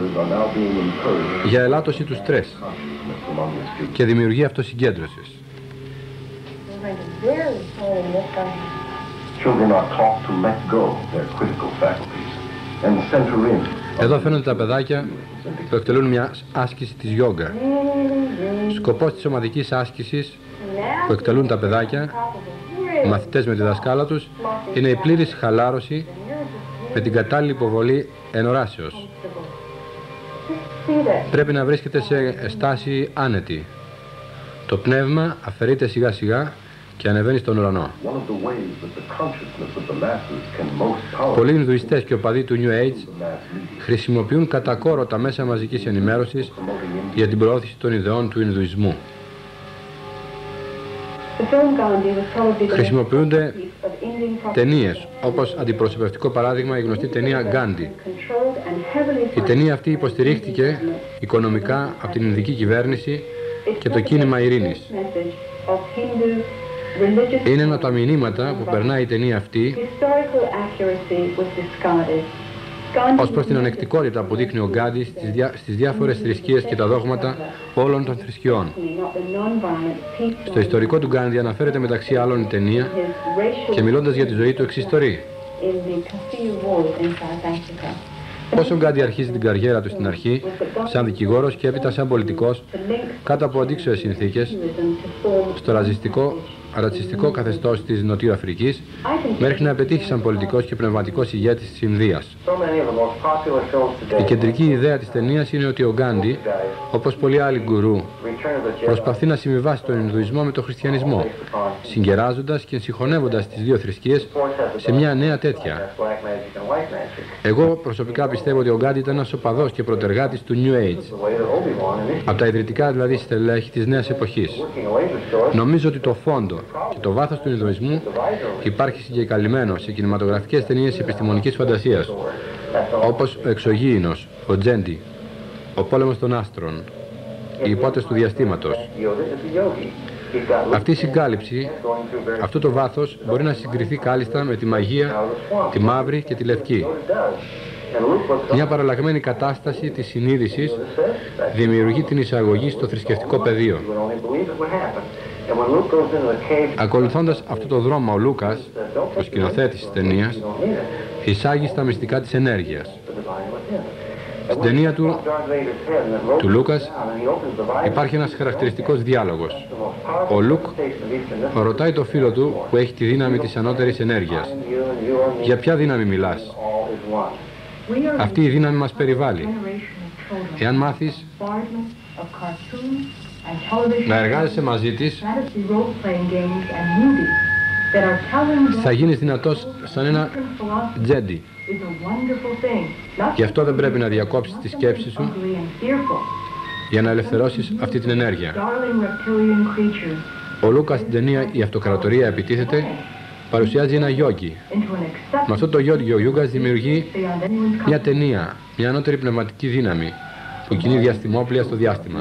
για ελάττωση του στρες και δημιουργία αυτοσυγκέντρωσης. Εδώ φαίνονται τα παιδάκια που εκτελούν μια άσκηση της γιόγκα. Σκοπός της ομαδικής άσκησης που εκτελούν τα παιδάκια, οι μαθητές με τη δασκάλα τους, είναι η πλήρης χαλάρωση με την κατάλληλη υποβολή ενοράσεως. Πρέπει να βρίσκεται σε στάση άνετη. Το πνεύμα αφαιρείται σιγά σιγά και ανεβαίνει στον ουρανό. Πολλοί Ινδουιστές και οπαδοί του New Age χρησιμοποιούν κατά κόρο τα μέσα μαζικής ενημέρωσης για την προώθηση των ιδεών του Ινδουισμού. Χρησιμοποιούνται ταινίες, όπως αντιπροσωπευτικό παράδειγμα η γνωστή ταινία Γκάντι. Η ταινία αυτή υποστηρίχθηκε οικονομικά από την Ινδική κυβέρνηση και το κίνημα ειρήνης. Είναι ένα από τα μηνύματα που περνάει η ταινία αυτή ως προς την ανεκτικότητα που δείχνει ο Γκάντι στις διάφορες θρησκείες και τα δόγματα όλων των θρησκειών. Στο ιστορικό του Γκάντι αναφέρεται μεταξύ άλλων η ταινία και μιλώντας για τη ζωή του εξιστορεί. Όσο ο Γκάντι αρχίζει την καριέρα του στην αρχή, σαν δικηγόρος και έπειτα σαν πολιτικός, κάτω από αντίξωες συνθήκες, στο ρατσιστικό καθεστώς της Νοτιού Αφρικής, μέχρι να πετύχει σαν πολιτικός και πνευματικός ηγέτης της Ινδίας. Η κεντρική ιδέα της ταινίας είναι ότι ο Γκάντι, όπως πολλοί άλλοι γκουρού, προσπαθεί να συμβιβάσει τον Ινδουισμό με τον Χριστιανισμό, συγκεράζοντας και συγχωνεύοντας τις δύο θρησκείες σε μια νέα τέτοια. Εγώ προσωπικά πιστεύω ότι ο Γκάντι ήταν ένας οπαδός και προτεργάτης του New Age, από τα ιδρυτικά δηλαδή στελέχη της νέας εποχής. Νομίζω ότι το φόντο και το βάθος του Ινδουισμού υπάρχει συγκεκαλυμμένο σε κινηματογραφικές ταινίες επιστημονικής φαντασίας, όπως ο Εξωγήινος, ο Τζέντι, ο Πόλεμος των Άστρων, οι Υπότες του Διαστήματος. Αυτή η συγκάλυψη, αυτό το βάθος μπορεί να συγκριθεί κάλλιστα με τη μαγεία, τη μαύρη και τη λευκή. Μια παραλλαγμένη κατάσταση της συνείδησης δημιουργεί την εισαγωγή στο θρησκευτικό πεδίο. Ακολουθώντας αυτό το δρόμο, ο Λούκας, ο σκηνοθέτης της ταινίας, εισάγει στα μυστικά της ενέργειας. Στην ταινία του Λούκας υπάρχει ένας χαρακτηριστικός διάλογος. Ο Λουκ ρωτάει το φίλο του που έχει τη δύναμη της ανώτερης ενέργειας. Για ποια δύναμη μιλάς? Αυτή η δύναμη μας περιβάλλει. Εάν μάθεις να εργάζεσαι μαζί της, θα γίνεις δυνατός σαν ένα τζέντι. Γι' αυτό δεν πρέπει να διακόψεις τη σκέψη σου για να ελευθερώσεις αυτή την ενέργεια. Ο Λούκας στην ταινία «Η Αυτοκρατορία επιτίθεται» παρουσιάζει ένα γιόγκι. Με αυτό το γιόγκι ο Λούκας δημιουργεί μια ταινία, μια ανώτερη πνευματική δύναμη που κινεί διαστημόπλια στο διάστημα.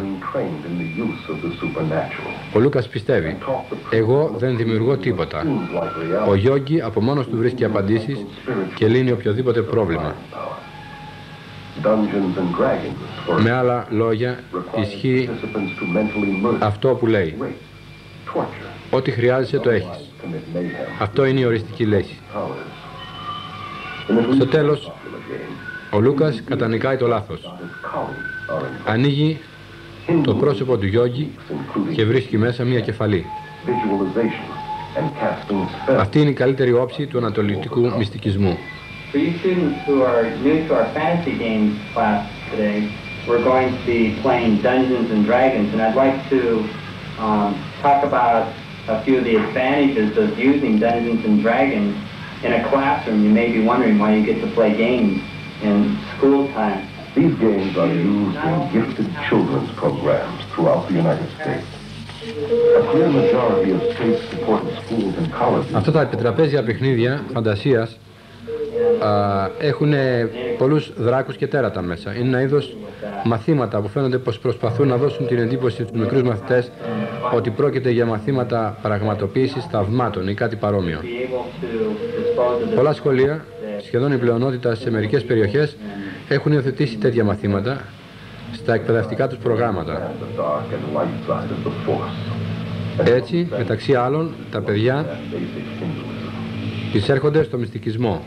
Ο Λούκας πιστεύει, εγώ δεν δημιουργώ τίποτα. Ο γιόγκι από μόνος του βρίσκει απαντήσεις και λύνει οποιοδήποτε πρόβλημα. Με άλλα λόγια, ισχύει αυτό που λέει. Ό,τι χρειάζεσαι το έχεις. Αυτό είναι η οριστική λέξη. Στο τέλος, ο Λούκας κατανικάει το λάθος. Ανοίγει το πρόσωπο του γιόγκι και βρίσκει μέσα μια κεφαλή. Αυτή είναι η καλύτερη όψη του ανατολικού μυστικισμού. For you students who are new to our fantasy games class today, we're going to be playing Dungeons and Dragons, and I'd like to talk about a few of the advantages of using Dungeons and Dragons in a classroom. You may be wondering why you get to play games in school time. These games are used in gifted children's programs throughout the United States. A clear majority of state-supported schools and colleges. Αυτά τα επιτραπέζια παιχνίδια φαντασίας έχουν πολλούς δράκους και τέρατα μέσα. Είναι ένα είδος μαθήματα που φαίνονται πως προσπαθούν να δώσουν την εντύπωση στους μικρούς μαθητές ότι πρόκειται για μαθήματα πραγματοποίησης θαυμάτων ή κάτι παρόμοιο. Πολλά σχολεία, σχεδόν η πλειονότητα σε μερικές περιοχές, έχουν υιοθετήσει τέτοια μαθήματα στα εκπαιδευτικά τους προγράμματα. Έτσι, μεταξύ άλλων, τα παιδιά εισέρχονται στο μυστικισμό.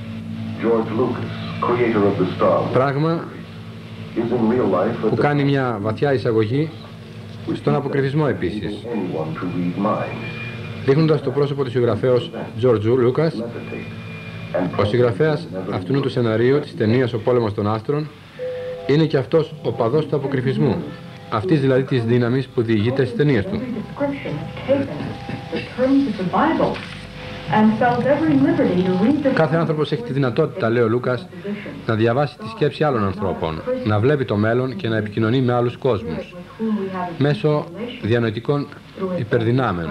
Πράγμα που κάνει μια βαθιά εισαγωγή στον αποκρυφισμό επίσης. Δείχνοντας το πρόσωπο του συγγραφέως George Lucas, ο συγγραφέας αυτού του σεναρίου της ταινίας «Ο πόλεμος των άστρων» είναι και αυτός ο παδός του αποκρυφισμού, αυτής δηλαδή της δύναμης που διηγείται στις ταινίες του. Κάθε άνθρωπος έχει τη δυνατότητα, λέει ο Λούκας, να διαβάσει τη σκέψη άλλων ανθρώπων, να βλέπει το μέλλον και να επικοινωνεί με άλλους κόσμους, μέσω διανοητικών υπερδυνάμεων.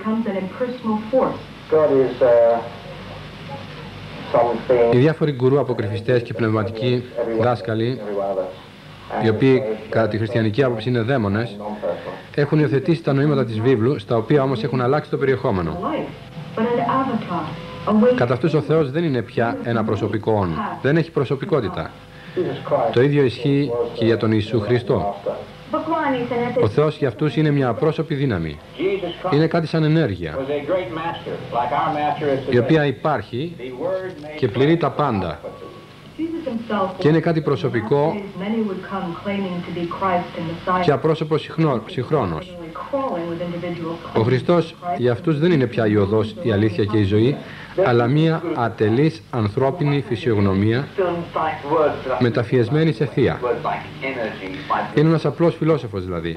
Οι διάφοροι γκουρού αποκρυφιστές και πνευματικοί δάσκαλοι, οι οποίοι κατά τη χριστιανική άποψη είναι δαίμονες, έχουν υιοθετήσει τα νοήματα της βίβλου, στα οποία όμως έχουν αλλάξει το περιεχόμενο. Κατά αυτούς ο Θεός δεν είναι πια ένα προσωπικό όν, δεν έχει προσωπικότητα. Το ίδιο ισχύει και για τον Ιησού Χριστό. Ο Θεός για αυτούς είναι μια απρόσωπη δύναμη. Είναι κάτι σαν ενέργεια, η οποία υπάρχει και πληρεί τα πάντα. Και είναι κάτι προσωπικό και απρόσωπο συγχρόνως. Ο Χριστός για αυτούς δεν είναι πια η οδός, η αλήθεια και η ζωή, αλλά μία ατελής ανθρώπινη φυσιογνωμία μεταφιεσμένη σε θεία. Είναι ένας απλός φιλόσοφος δηλαδή.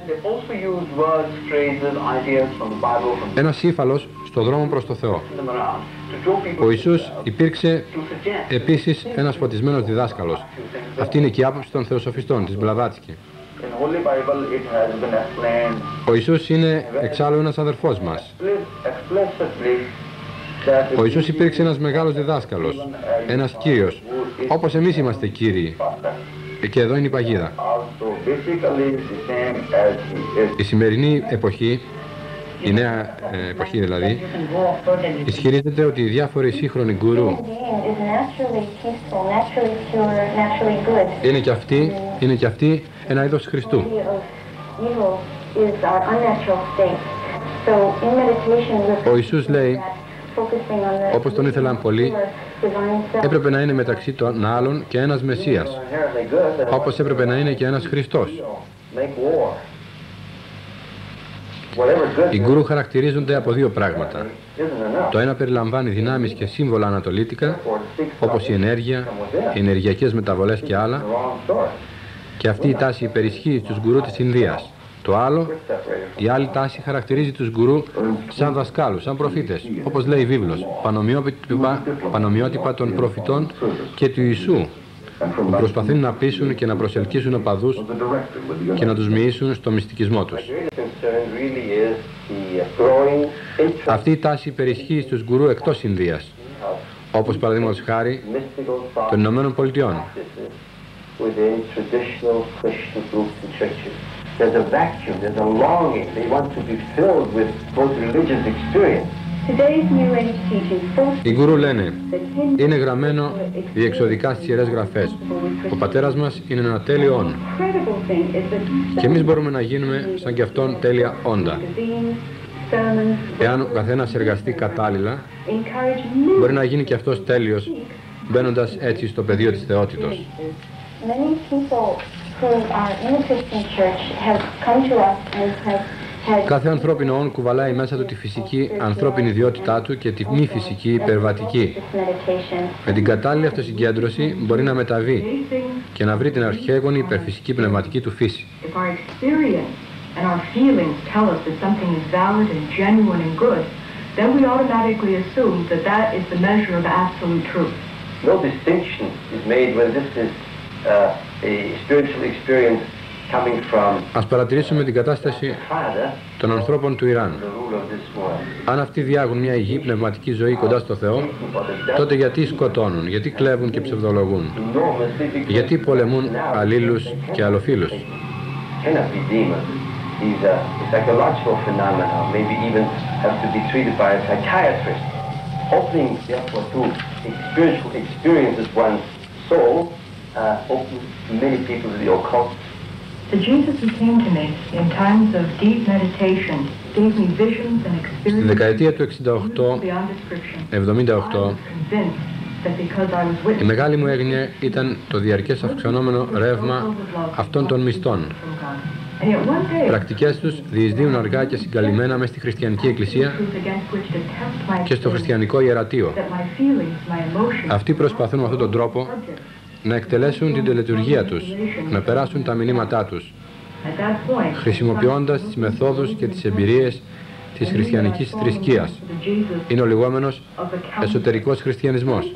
Ένας ύφαλος στο δρόμο προς το Θεό. Ο Ιησούς υπήρξε επίσης ένας φωτισμένος διδάσκαλος. Αυτή είναι και η άποψη των θεοσοφιστών της Μπλαβάτσκι. Ο Ιησούς είναι εξάλλου ένας αδερφός μας. Ο Ιησούς υπήρξε ένας μεγάλος διδάσκαλος, ένας Κύριος, όπως εμείς είμαστε Κύριοι. Και εδώ είναι η παγίδα. Η σημερινή εποχή Η νέα εποχή δηλαδή ισχυρίζεται ότι οι διάφοροι σύγχρονοι γκουρού είναι και αυτοί ένα είδος Χριστού. Ο Ιησούς λέει, όπως τον ήθελαν πολλοί, έπρεπε να είναι μεταξύ των άλλων και ένας Μεσσίας, όπως έπρεπε να είναι και ένας Χριστός. Οι γκουρού χαρακτηρίζονται από δύο πράγματα. Το ένα περιλαμβάνει δυνάμεις και σύμβολα ανατολίτικα, όπως η ενέργεια, οι ενεργειακές μεταβολές και άλλα, και αυτή η τάση υπερισχύει στους γκουρού της Ινδίας. Το άλλο, η άλλη τάση χαρακτηρίζει τους γκουρού σαν δασκάλους, σαν προφήτες, όπως λέει η βίβλος, πανομοιότυπα των προφητών και του Ιησού, που προσπαθούν να πείσουν και να προσελκύσουν οπαδούς και να τους μοιήσουν στο μυστικισμό τους. Αυτή η τάση υπερισχύει στους γκουρού εκτός Ινδίας, όπως παραδείγματος χάρη των Ηνωμένων Πολιτειών. There's a vacuum, there's a longing. They want to be filled with both religious experience. Οι γκουρού λένε, είναι γραμμένο διεξοδικά στις Ιερές Γραφές. Ο πατέρας μας είναι ένα τέλειο όν. Και εμείς μπορούμε να γίνουμε σαν κι αυτόν τέλεια όντα. Εάν ο καθένας εργαστεί κατάλληλα, μπορεί να γίνει κι αυτός τέλειος, μπαίνοντας έτσι στο πεδίο της θεότητος. Κάθε ανθρώπινο όν κουβαλάει μέσα του τη φυσική ανθρώπινη ιδιότητά του και τη μη φυσική υπερβατική. Με την κατάλληλη αυτοσυγκέντρωση μπορεί να μεταβεί και να βρει την αρχαίγονη υπερφυσική πνευματική του φύση. No distinction is made when this is a spiritual experience coming from. Ας παρατηρήσουμε την κατάσταση των ανθρώπων του Ιράν. Αν αυτοί διάγουν μια υγιή πνευματική ζωή κοντά στο Θεό, τότε γιατί σκοτώνουν, γιατί κλέβουν και ψευδολογούν, γιατί πολεμούν αλλήλους και αλλοφίλους. These are psychological phenomena, maybe even have to be treated by a psychiatrist. Opening, therefore, to spiritual experiences one's soul opens many people to the occult. The Jesus who came to me in times of deep meditation gave me visions and experiences. Στη δεκαετία του 68-78, η μεγάλη μου έγνοια ήταν το διαρκές αυξανόμενο ρεύμα αυτών των μυστών. Πρακτικές τους διεισδύουν αργά και συγκαλυμμένα μες στη χριστιανική εκκλησία και στο χριστιανικό ιερατείο. Αυτοί προσπαθούν με αυτόν τον τρόπο να εκτελέσουν την τελετουργία τους, να περάσουν τα μηνύματά τους, χρησιμοποιώντας τις μεθόδους και τις εμπειρίες της χριστιανικής θρησκείας. Είναι ο λεγόμενος εσωτερικός χριστιανισμός.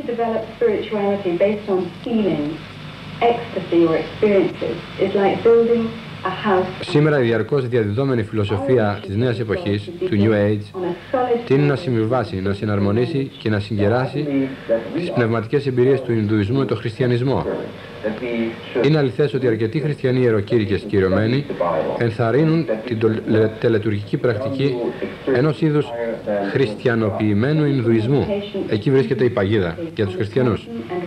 Σήμερα η διαρκώς διαδιδόμενη φιλοσοφία της νέας εποχής, του New Age, τείνει να συμβιβάσει, να συναρμονίσει και να συγκεράσει τις πνευματικές εμπειρίες του Ινδουισμού με τον χριστιανισμό. Είναι αληθές ότι αρκετοί χριστιανοί ιεροκήρυκες και ιερωμένοι ενθαρρύνουν την τελετουργική πρακτική ενός είδους χριστιανοποιημένου Ινδουισμού. Εκεί βρίσκεται η παγίδα για τους χριστιανούς.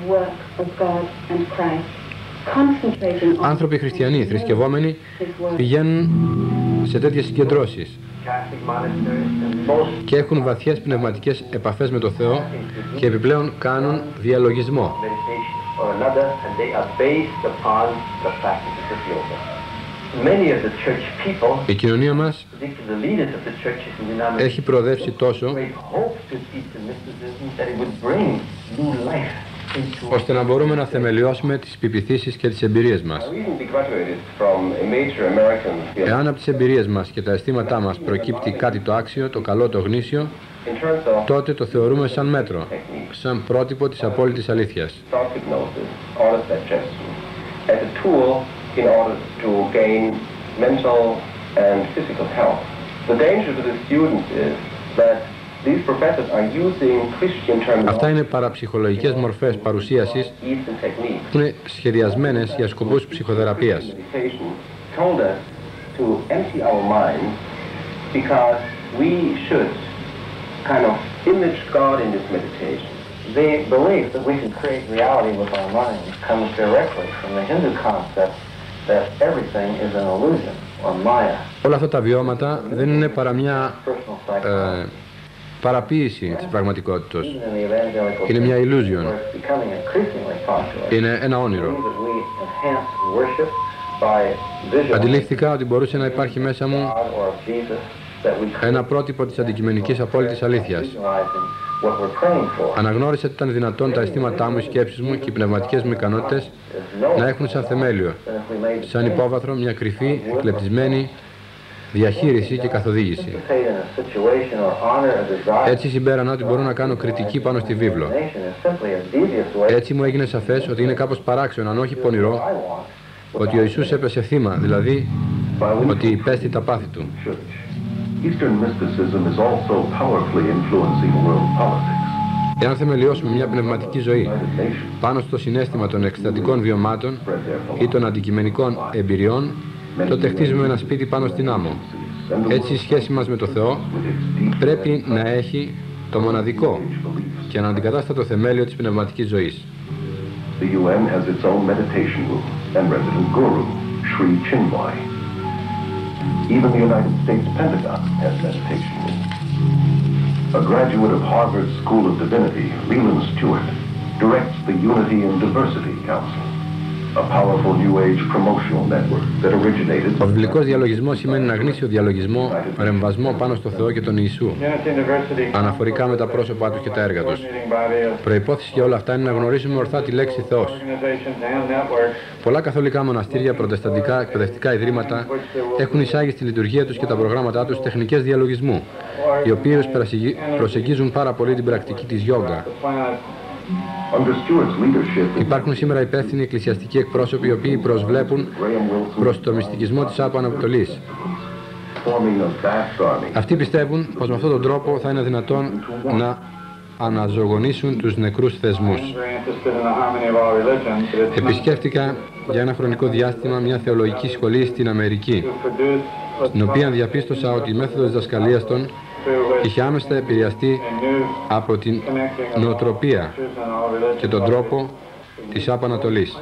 Άνθρωποι χριστιανοί, θρησκευόμενοι, πηγαίνουν σε τέτοιες συγκεντρώσεις και έχουν βαθιές πνευματικές επαφές με το Θεό και επιπλέον κάνουν διαλογισμό. Η κοινωνία μας έχει προοδεύσει τόσο ώστε να μπορούμε να θεμελιώσουμε τις πεποιθήσεις και τις εμπειρίες μας. Εάν από τις εμπειρίες μας και τα αισθήματά μας προκύπτει κάτι το άξιο, το καλό, το γνήσιο, τότε το θεωρούμε σαν μέτρο, σαν πρότυπο της απόλυτης αλήθειας. Αυτά είναι παραψυχολογικές μορφές παρουσίασης που είναι σχεδιασμένες για σκοπούς ψυχοθεραπείας. we should kind of image God in this meditation. The belief that we can create reality with our minds comes directly from the Hindu concept that everything is an illusion or maya. Όλα αυτά τα βιώματα δεν είναι παρά μια παραποίηση της πραγματικότητας. Είναι μια illusion. Είναι ένα όνειρο. Αντιλήφθηκα ότι μπορούσε να υπάρχει μέσα μου ένα πρότυπο της αντικειμενικής απόλυτης αλήθειας. Αναγνώρισα ότι ήταν δυνατόν τα αισθήματά μου, οι σκέψεις μου και οι πνευματικές μου ικανότητες να έχουν σαν θεμέλιο, σαν υπόβαθρο, μια κρυφή, εκλεπτισμένη διαχείριση και καθοδήγηση. Έτσι συμπέρανα ότι μπορώ να κάνω κριτική πάνω στη βίβλο. Έτσι μου έγινε σαφές ότι είναι κάπως παράξενο, αν όχι πονηρό, ότι ο Ιησούς έπεσε θύμα, δηλαδή ότι υπέστη τα πάθη του. Εάν θεμελιώσουμε μια πνευματική ζωή πάνω στο συναίσθημα των εκστατικών βιωμάτων ή των αντικειμενικών εμπειριών, τότε χτίζουμε ένα σπίτι πάνω στην άμμο. Έτσι η σχέση μας με το Θεό πρέπει να έχει το μοναδικό και αναντικατάστατο θεμέλιο της πνευματικής ζωής. The UN has its own meditation room and resident guru, Sri Chinmoy. Even the United States Pentagon has meditation rooms. A graduate of Harvard School of Divinity, Leland Stewart, directs the Unity and Diversity Council, a powerful New Age promotional network that originated... Ο βιβλικός διαλογισμός σημαίνει ένα γνήσιο διαλογισμό, ρεμβασμό πάνω στο Θεό και τον Ιησού, αναφορικά με τα πρόσωπά τους και τα έργα τους. Προϋπόθεση για όλα αυτά είναι να γνωρίσουμε ορθά τη λέξη Θεός. Πολλά καθολικά μοναστήρια, προτεσταντικά, εκπαιδευτικά ιδρύματα έχουν εισάγει στη λειτουργία τους και τα προγράμματά τους τεχνικές διαλογισμού, οι οποίες προσεγγίζουν πάρα πολύ την πρακτική της γιόγκα. Υπάρχουν σήμερα υπεύθυνοι εκκλησιαστικοί εκπρόσωποι οι οποίοι προσβλέπουν προς το μυστικισμό της Άπου Ανατολής. Αυτοί πιστεύουν πως με αυτόν τον τρόπο θα είναι δυνατόν να αναζωογονήσουν τους νεκρούς θεσμούς. Επισκέφτηκα για ένα χρονικό διάστημα μια θεολογική σχολή στην Αμερική, στην οποία διαπίστωσα ότι η μέθοδος διδασκαλίας των είχε άμεσα επηρεαστεί από την νοοτροπία και τον τρόπο της Άπου Ανατολής.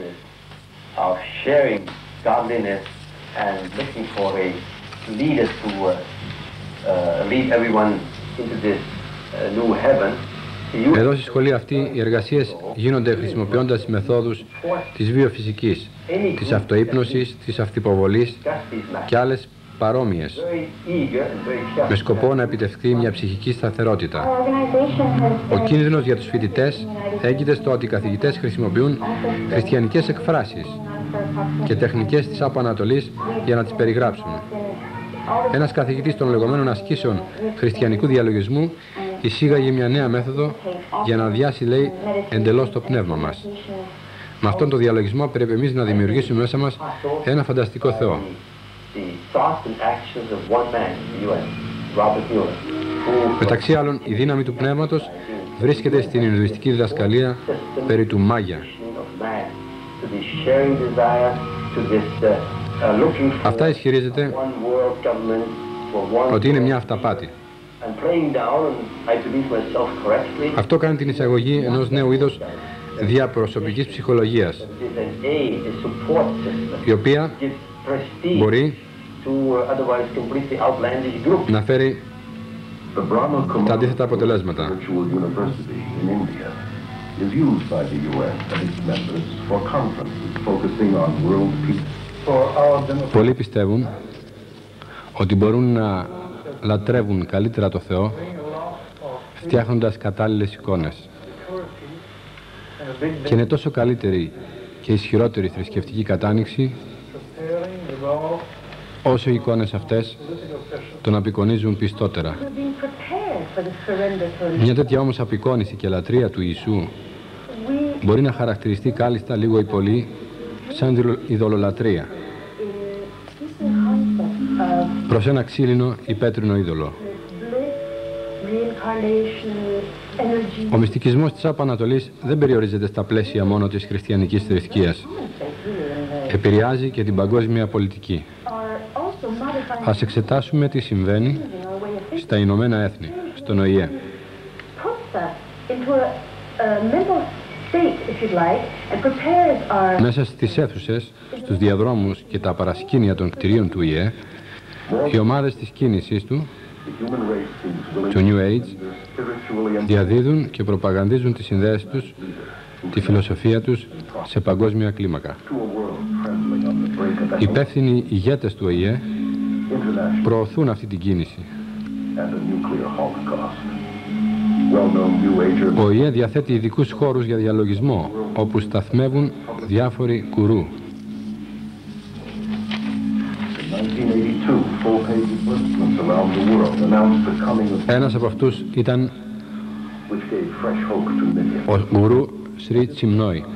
Εδώ στη σχολή αυτή οι εργασίες γίνονται χρησιμοποιώντας τις μεθόδους της βιοφυσικής, της αυτούπνωσης, της αυτυποβολής και άλλες παρόμοιες, με σκοπό να επιτευχθεί μια ψυχική σταθερότητα. Ο κίνδυνος για τους φοιτητές έγκυται στο ότι οι καθηγητές χρησιμοποιούν χριστιανικές εκφράσεις και τεχνικές της Άπου Ανατολής για να τις περιγράψουν. Ένας καθηγητής των λεγόμενων ασκήσεων χριστιανικού διαλογισμού εισήγαγε μια νέα μέθοδο για να αδειάσει, λέει, εντελώς το πνεύμα μας. Με αυτόν τον διαλογισμό πρέπει εμείς να δημιουργήσουμε μέσα μας ένα φανταστικό Θεό. Μεταξύ άλλων, η δύναμη του πνεύματος βρίσκεται στην Ινδουιστική διδασκαλία περί του Μάγια. Αυτά ισχυρίζεται ότι είναι μια αυταπάτη. Αυτό κάνει την εισαγωγή ενός νέου είδους διαπροσωπικής ψυχολογίας, η οποία μπορεί να φέρει τα αντίθετα αποτελέσματα. Πολλοί πιστεύουν ότι μπορούν να λατρεύουν καλύτερα το Θεό φτιάχνοντας κατάλληλες εικόνες. Και είναι τόσο καλύτερη και ισχυρότερη θρησκευτική κατάνοιξη όσο οι εικόνες αυτές τον απεικονίζουν πιστότερα. Μια τέτοια όμως απεικόνηση και λατρεία του Ιησού μπορεί να χαρακτηριστεί κάλλιστα λίγο ή πολύ σαν ειδωλολατρεία προς ένα ξύλινο ή πέτρινο είδωλο. Ο μυστικισμός της Άπου Ανατολής δεν περιορίζεται στα πλαίσια μόνο της χριστιανικής θρησκείας. Επηρεάζει και την παγκόσμια πολιτική. Ας εξετάσουμε τι συμβαίνει στα Ηνωμένα Έθνη, στον ΟΗΕ. Μέσα στις αίθουσες, στους διαδρόμους και τα παρασκήνια των κτηρίων του ΟΗΕ, οι ομάδες της κίνησης του New Age, διαδίδουν και προπαγανδίζουν τις ιδέες τους, τη φιλοσοφία τους σε παγκόσμια κλίμακα. Οι υπεύθυνοι ηγέτες του ΟΗΕ προωθούν αυτή την κίνηση. Ο ΟΗΕ διαθέτει ειδικούς χώρους για διαλογισμό, όπου σταθμεύουν διάφοροι γκουρού. Ένας από αυτούς ήταν ο γκουρού Σρι Τσιμνόι.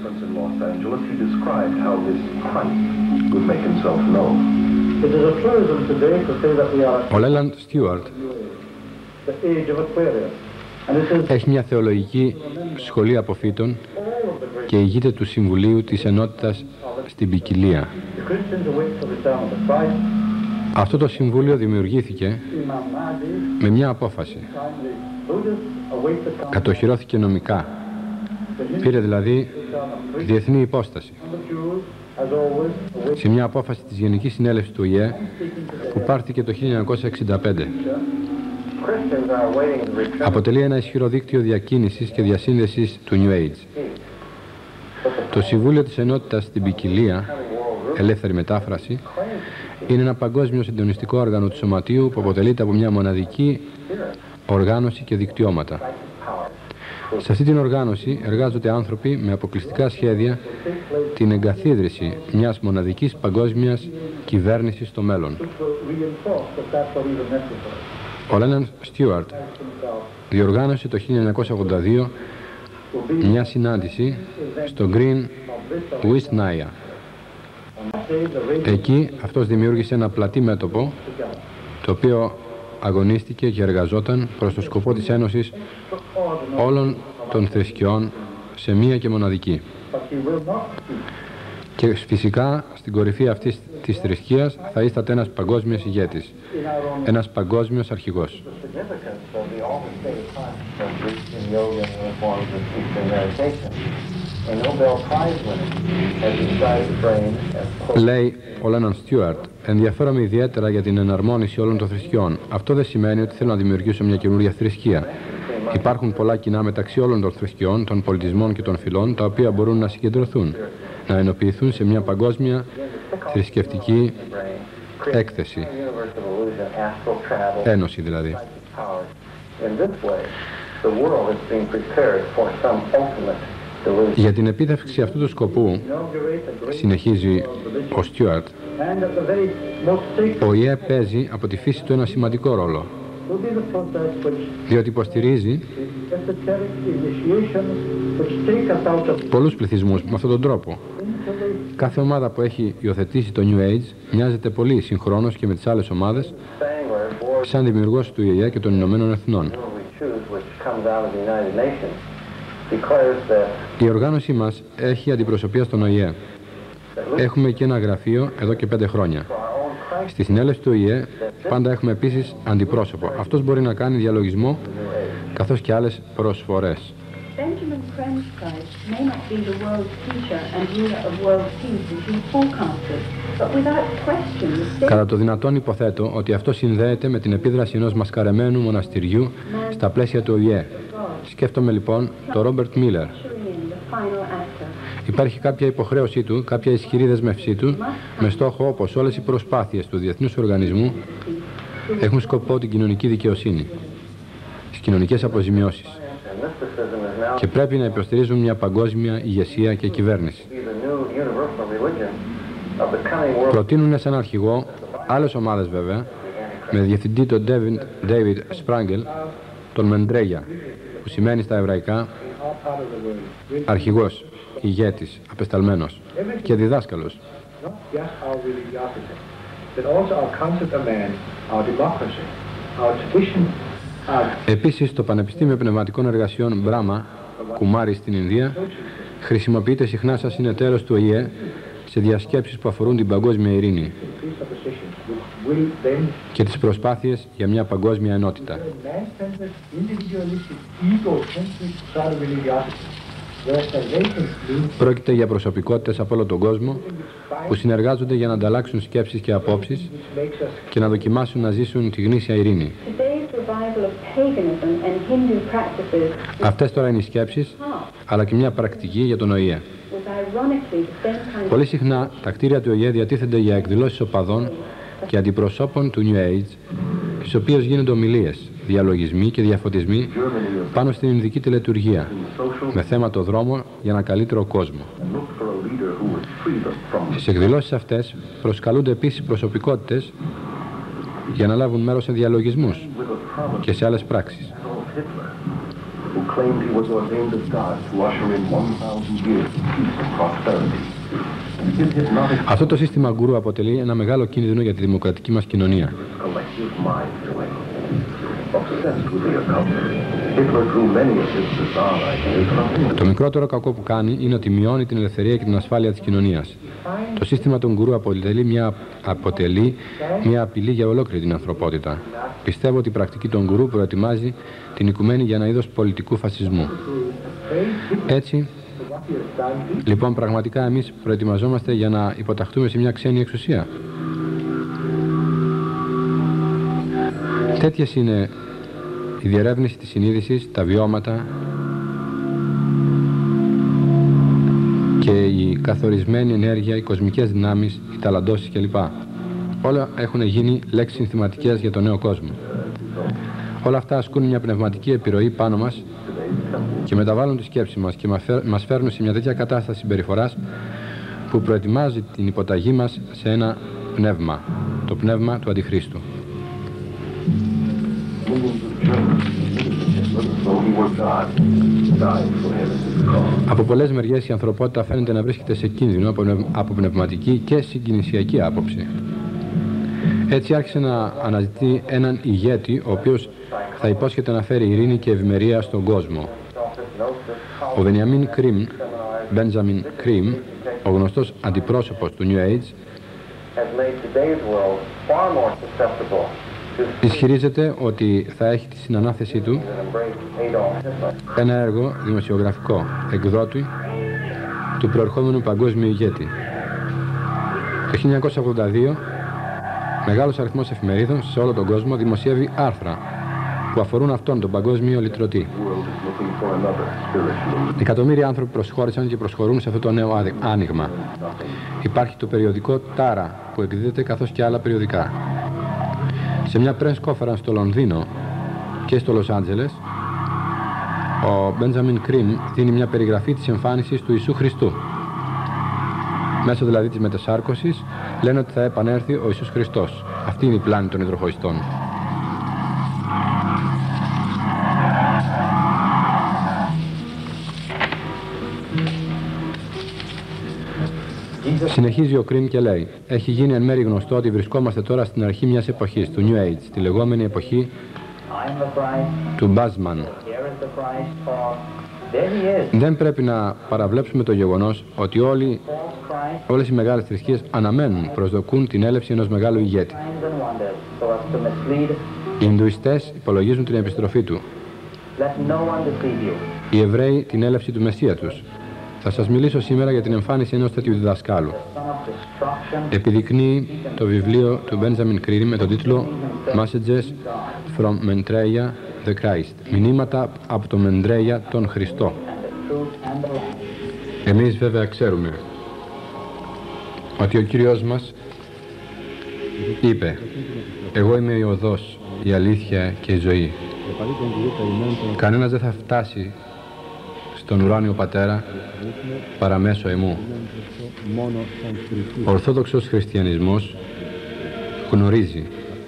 Ο Λέιλαντ Στιούαρτ έχει μια θεολογική σχολή αποφύτων και ηγείται του Συμβουλίου της Ενότητας στην Ποικιλία. Αυτό το Συμβούλιο δημιουργήθηκε με μια απόφαση. Κατοχυρώθηκε νομικά. Πήρε δηλαδή διεθνή υπόσταση. Σε μια απόφαση της Γενικής Συνέλευσης του ΟΗΕ που πάρθηκε το 1965. Αποτελεί ένα ισχυρό δίκτυο διακίνησης και διασύνδεσης του New Age. Το Συμβούλιο της Ενότητας στην Ποικιλία, ελεύθερη μετάφραση, είναι ένα παγκόσμιο συντονιστικό όργανο του Σωματείου που αποτελείται από μια μοναδική οργάνωση και δικτυώματα. Σε αυτή την οργάνωση εργάζονται άνθρωποι με αποκλειστικά σχέδια την εγκαθίδρυση μιας μοναδικής παγκόσμιας κυβέρνησης στο μέλλον. Ο Λέιλαντ Στιούαρτ διοργάνωσε το 1982 μια συνάντηση στο Green Wisnaya. Εκεί αυτός δημιούργησε ένα πλατή μέτωπο το οποίο αγωνίστηκε και εργαζόταν προς το σκοπό της ένωσης όλων των θρησκειών σε μία και μοναδική. Και φυσικά στην κορυφή αυτής της θρησκείας θα ίσταται ένας παγκόσμιος ηγέτης, ένας παγκόσμιος αρχηγός. Λέει ο Λέιλαντ Στιούαρτ, ενδιαφέρομαι ιδιαίτερα για την εναρμόνιση όλων των θρησκειών. Αυτό δεν σημαίνει ότι θέλω να δημιουργήσω μια καινούργια θρησκεία. Υπάρχουν πολλά κοινά μεταξύ όλων των θρησκειών, των πολιτισμών και των φυλών, τα οποία μπορούν να συγκεντρωθούν, να ενοποιηθούν σε μια παγκόσμια θρησκευτική έκθεση. Ένωση δηλαδή. Για την επίτευξη αυτού του σκοπού, συνεχίζει ο Στιούαρτ, ο ΙΕ παίζει από τη φύση του ένα σημαντικό ρόλο, διότι υποστηρίζει πολλούς πληθυσμούς με αυτόν τον τρόπο. Κάθε ομάδα που έχει υιοθετήσει το New Age μοιάζεται πολύ συγχρόνως και με τις άλλες ομάδες σαν δημιουργός του ΙΕ και των Ηνωμένων Εθνών. Η οργάνωσή μας έχει αντιπροσωπεία στον ΟΗΕ. Έχουμε και ένα γραφείο εδώ και 5 χρόνια. Στη συνέλευση του ΟΗΕ πάντα έχουμε επίσης αντιπρόσωπο. Αυτός μπορεί να κάνει διαλογισμό καθώς και άλλες προσφορές. Κατά το δυνατόν υποθέτω ότι αυτό συνδέεται με την επίδραση ενός μασκαρεμένου μοναστηριού στα πλαίσια του ΟΗΕ. Σκέφτομαι λοιπόν το Ρόμπερτ Μίλερ. Υπάρχει κάποια υποχρέωσή του, κάποια ισχυρή δεσμευσή του, με στόχο όπως όλες οι προσπάθειες του διεθνούς οργανισμού έχουν σκοπό την κοινωνική δικαιοσύνη, τις κοινωνικές αποζημιώσεις και πρέπει να υποστηρίζουν μια παγκόσμια ηγεσία και κυβέρνηση. Προτείνουν σαν αρχηγό άλλες ομάδες βέβαια, με διευθυντή τον David Sprangel, τον Μεντρέγια, που σημαίνει στα εβραϊκά αρχηγός, ηγέτης, απεσταλμένος και διδάσκαλος. Επίσης, το Πανεπιστήμιο Πνευματικών Εργασιών Μπράμα, Κουμάρι στην Ινδία, χρησιμοποιείται συχνά σαν συνεταίρος του ΟΗΕ σε διασκέψεις που αφορούν την παγκόσμια ειρήνη και τις προσπάθειες για μια παγκόσμια ενότητα. Πρόκειται για προσωπικότητες από όλο τον κόσμο που συνεργάζονται για να ανταλλάξουν σκέψεις και απόψεις και να δοκιμάσουν να ζήσουν τη γνήσια ειρήνη. Αυτές τώρα είναι οι σκέψεις, αλλά και μια πρακτική για τον ΟΗΕ. Πολύ συχνά τα κτίρια του ΟΗΕ διατίθενται για εκδηλώσεις οπαδών και αντιπροσώπων του New Age, στις οποίες γίνονται ομιλίες, διαλογισμοί και διαφωτισμοί πάνω στην Ινδική τελετουργία, με θέμα το δρόμο για ένα καλύτερο κόσμο. Στις εκδηλώσεις αυτές προσκαλούνται επίσης προσωπικότητες για να λάβουν μέρος σε διαλογισμούς και σε άλλες πράξεις. Αυτό το σύστημα γκουρού αποτελεί ένα μεγάλο κίνδυνο για τη δημοκρατική μας κοινωνία. Το μικρότερο κακό που κάνει είναι ότι μειώνει την ελευθερία και την ασφάλεια της κοινωνίας. Το σύστημα των γκουρού αποτελεί μια απειλή για ολόκληρη την ανθρωπότητα. Πιστεύω ότι η πρακτική των γκουρού προετοιμάζει την οικουμένη για ένα είδος πολιτικού φασισμού. Έτσι, λοιπόν, πραγματικά εμείς προετοιμαζόμαστε για να υποταχθούμε σε μια ξένη εξουσία. Τέτοιες είναι η διερεύνηση της συνείδησης, τα βιώματα και η καθορισμένη ενέργεια, οι κοσμικές δυνάμεις, οι ταλαντώσεις κλπ. Όλα έχουν γίνει λέξεις συνθηματικές για τον νέο κόσμο. Όλα αυτά ασκούν μια πνευματική επιρροή πάνω μας και μεταβάλλουν τη σκέψη μας και μας φέρνουν σε μια τέτοια κατάσταση συμπεριφοράς που προετοιμάζει την υποταγή μας σε ένα πνεύμα, το πνεύμα του Αντιχρίστου. Από πολλές μεριές η ανθρωπότητα φαίνεται να βρίσκεται σε κίνδυνο από πνευματική και συγκινησιακή άποψη. Έτσι άρχισε να αναζητεί έναν ηγέτη ο οποίος θα υπόσχεται να φέρει ειρήνη και ευημερία στον κόσμο. Ο Benjamin Creme, ο γνωστός αντιπρόσωπος του New Age, ισχυρίζεται ότι θα έχει τη συνανάθεσή του ένα έργο δημοσιογραφικό εκδότη του προερχόμενου παγκόσμιου ηγέτη. Το 1982 μεγάλος αριθμός εφημερίδων σε όλο τον κόσμο δημοσιεύει άρθρα που αφορούν αυτόν τον παγκόσμιο λυτρωτή. Εκατομμύρια άνθρωποι προσχώρησαν και προσχωρούν σε αυτό το νέο άνοιγμα. Υπάρχει το περιοδικό Tara που εκδίδεται καθώς και άλλα περιοδικά. Σε μια press conference στο Λονδίνο και στο Λος Άντζελες, ο Benjamin Creme δίνει μια περιγραφή της εμφάνισης του Ιησού Χριστού. Μέσω δηλαδή της μετασάρκωσης λένε ότι θα επανέλθει ο Ιησούς Χριστός. Αυτή είναι η πλάνη των υδροχοϊστών. Συνεχίζει ο Κρίμ και λέει: έχει γίνει εν μέρει γνωστό ότι βρισκόμαστε τώρα στην αρχή μιας εποχής, του New Age, τη λεγόμενη εποχή του Μπάσμαν. Δεν πρέπει να παραβλέψουμε το γεγονός ότι όλες οι μεγάλες θρησκείες αναμένουν, προσδοκούν την έλευση ενός μεγάλου ηγέτη. Οι Ινδουιστές υπολογίζουν την επιστροφή του. Οι Εβραίοι την έλευση του Μεσσία τους. Θα σας μιλήσω σήμερα για την εμφάνιση ενός τέτοιου διδασκάλου. Επιδεικνύει το βιβλίο του Benjamin Creme με τον τίτλο Messages from Maitreya the Christ. Μηνύματα από το Μεντρέια τον Χριστό. Εμείς βέβαια ξέρουμε ότι ο Κύριος μας είπε: εγώ είμαι η οδός, η αλήθεια και η ζωή. Κανένας δεν θα φτάσει στον ουράνιο Πατέρα παρά μέσω εμού. Ο Ορθόδοξος χριστιανισμός γνωρίζει.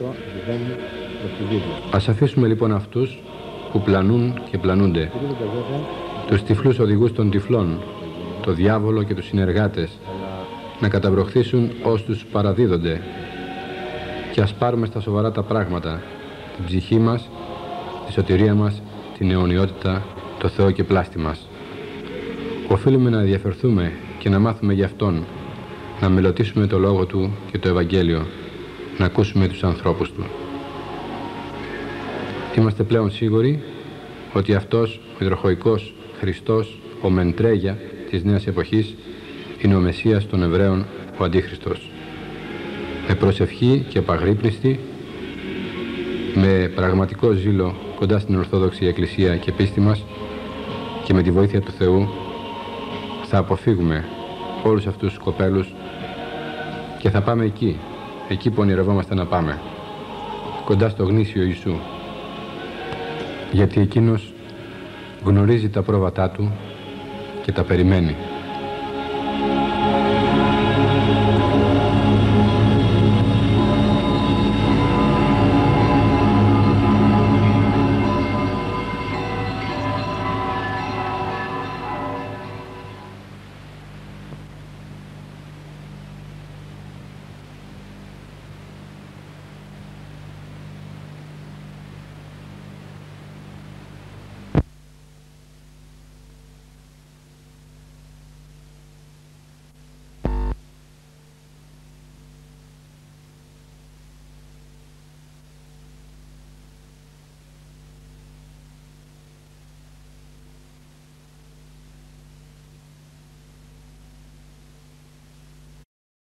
Ας αφήσουμε λοιπόν αυτούς που πλανούν και πλανούνται, τους τυφλούς οδηγούς των τυφλών, το διάβολο και τους συνεργάτες, να καταβροχθήσουν ως τους παραδίδονται, και ας πάρουμε στα σοβαρά τα πράγματα, την ψυχή μας, τη σωτηρία μας, την αιωνιότητα, το Θεό και πλάστη μας. Οφείλουμε να ενδιαφερθούμε και να μάθουμε γι' Αυτόν, να μελετήσουμε το Λόγο Του και το Ευαγγέλιο, να ακούσουμε τους ανθρώπους Του. Είμαστε πλέον σίγουροι ότι αυτός ο υδροχοϊκός Χριστός, ο Μεντρέγια της νέας εποχής, είναι ο Μεσσίας των Εβραίων, ο Αντίχριστος. Με προσευχή και επαγρύπνιστη, με πραγματικό ζήλο κοντά στην Ορθόδοξη Εκκλησία και πίστη μας και με τη βοήθεια του Θεού θα αποφύγουμε όλους αυτούς τους κοπέλους και θα πάμε εκεί που ονειρευόμαστε να πάμε, κοντά στο γνήσιο Ιησού, γιατί εκείνος γνωρίζει τα πρόβατά Του και τα περιμένει.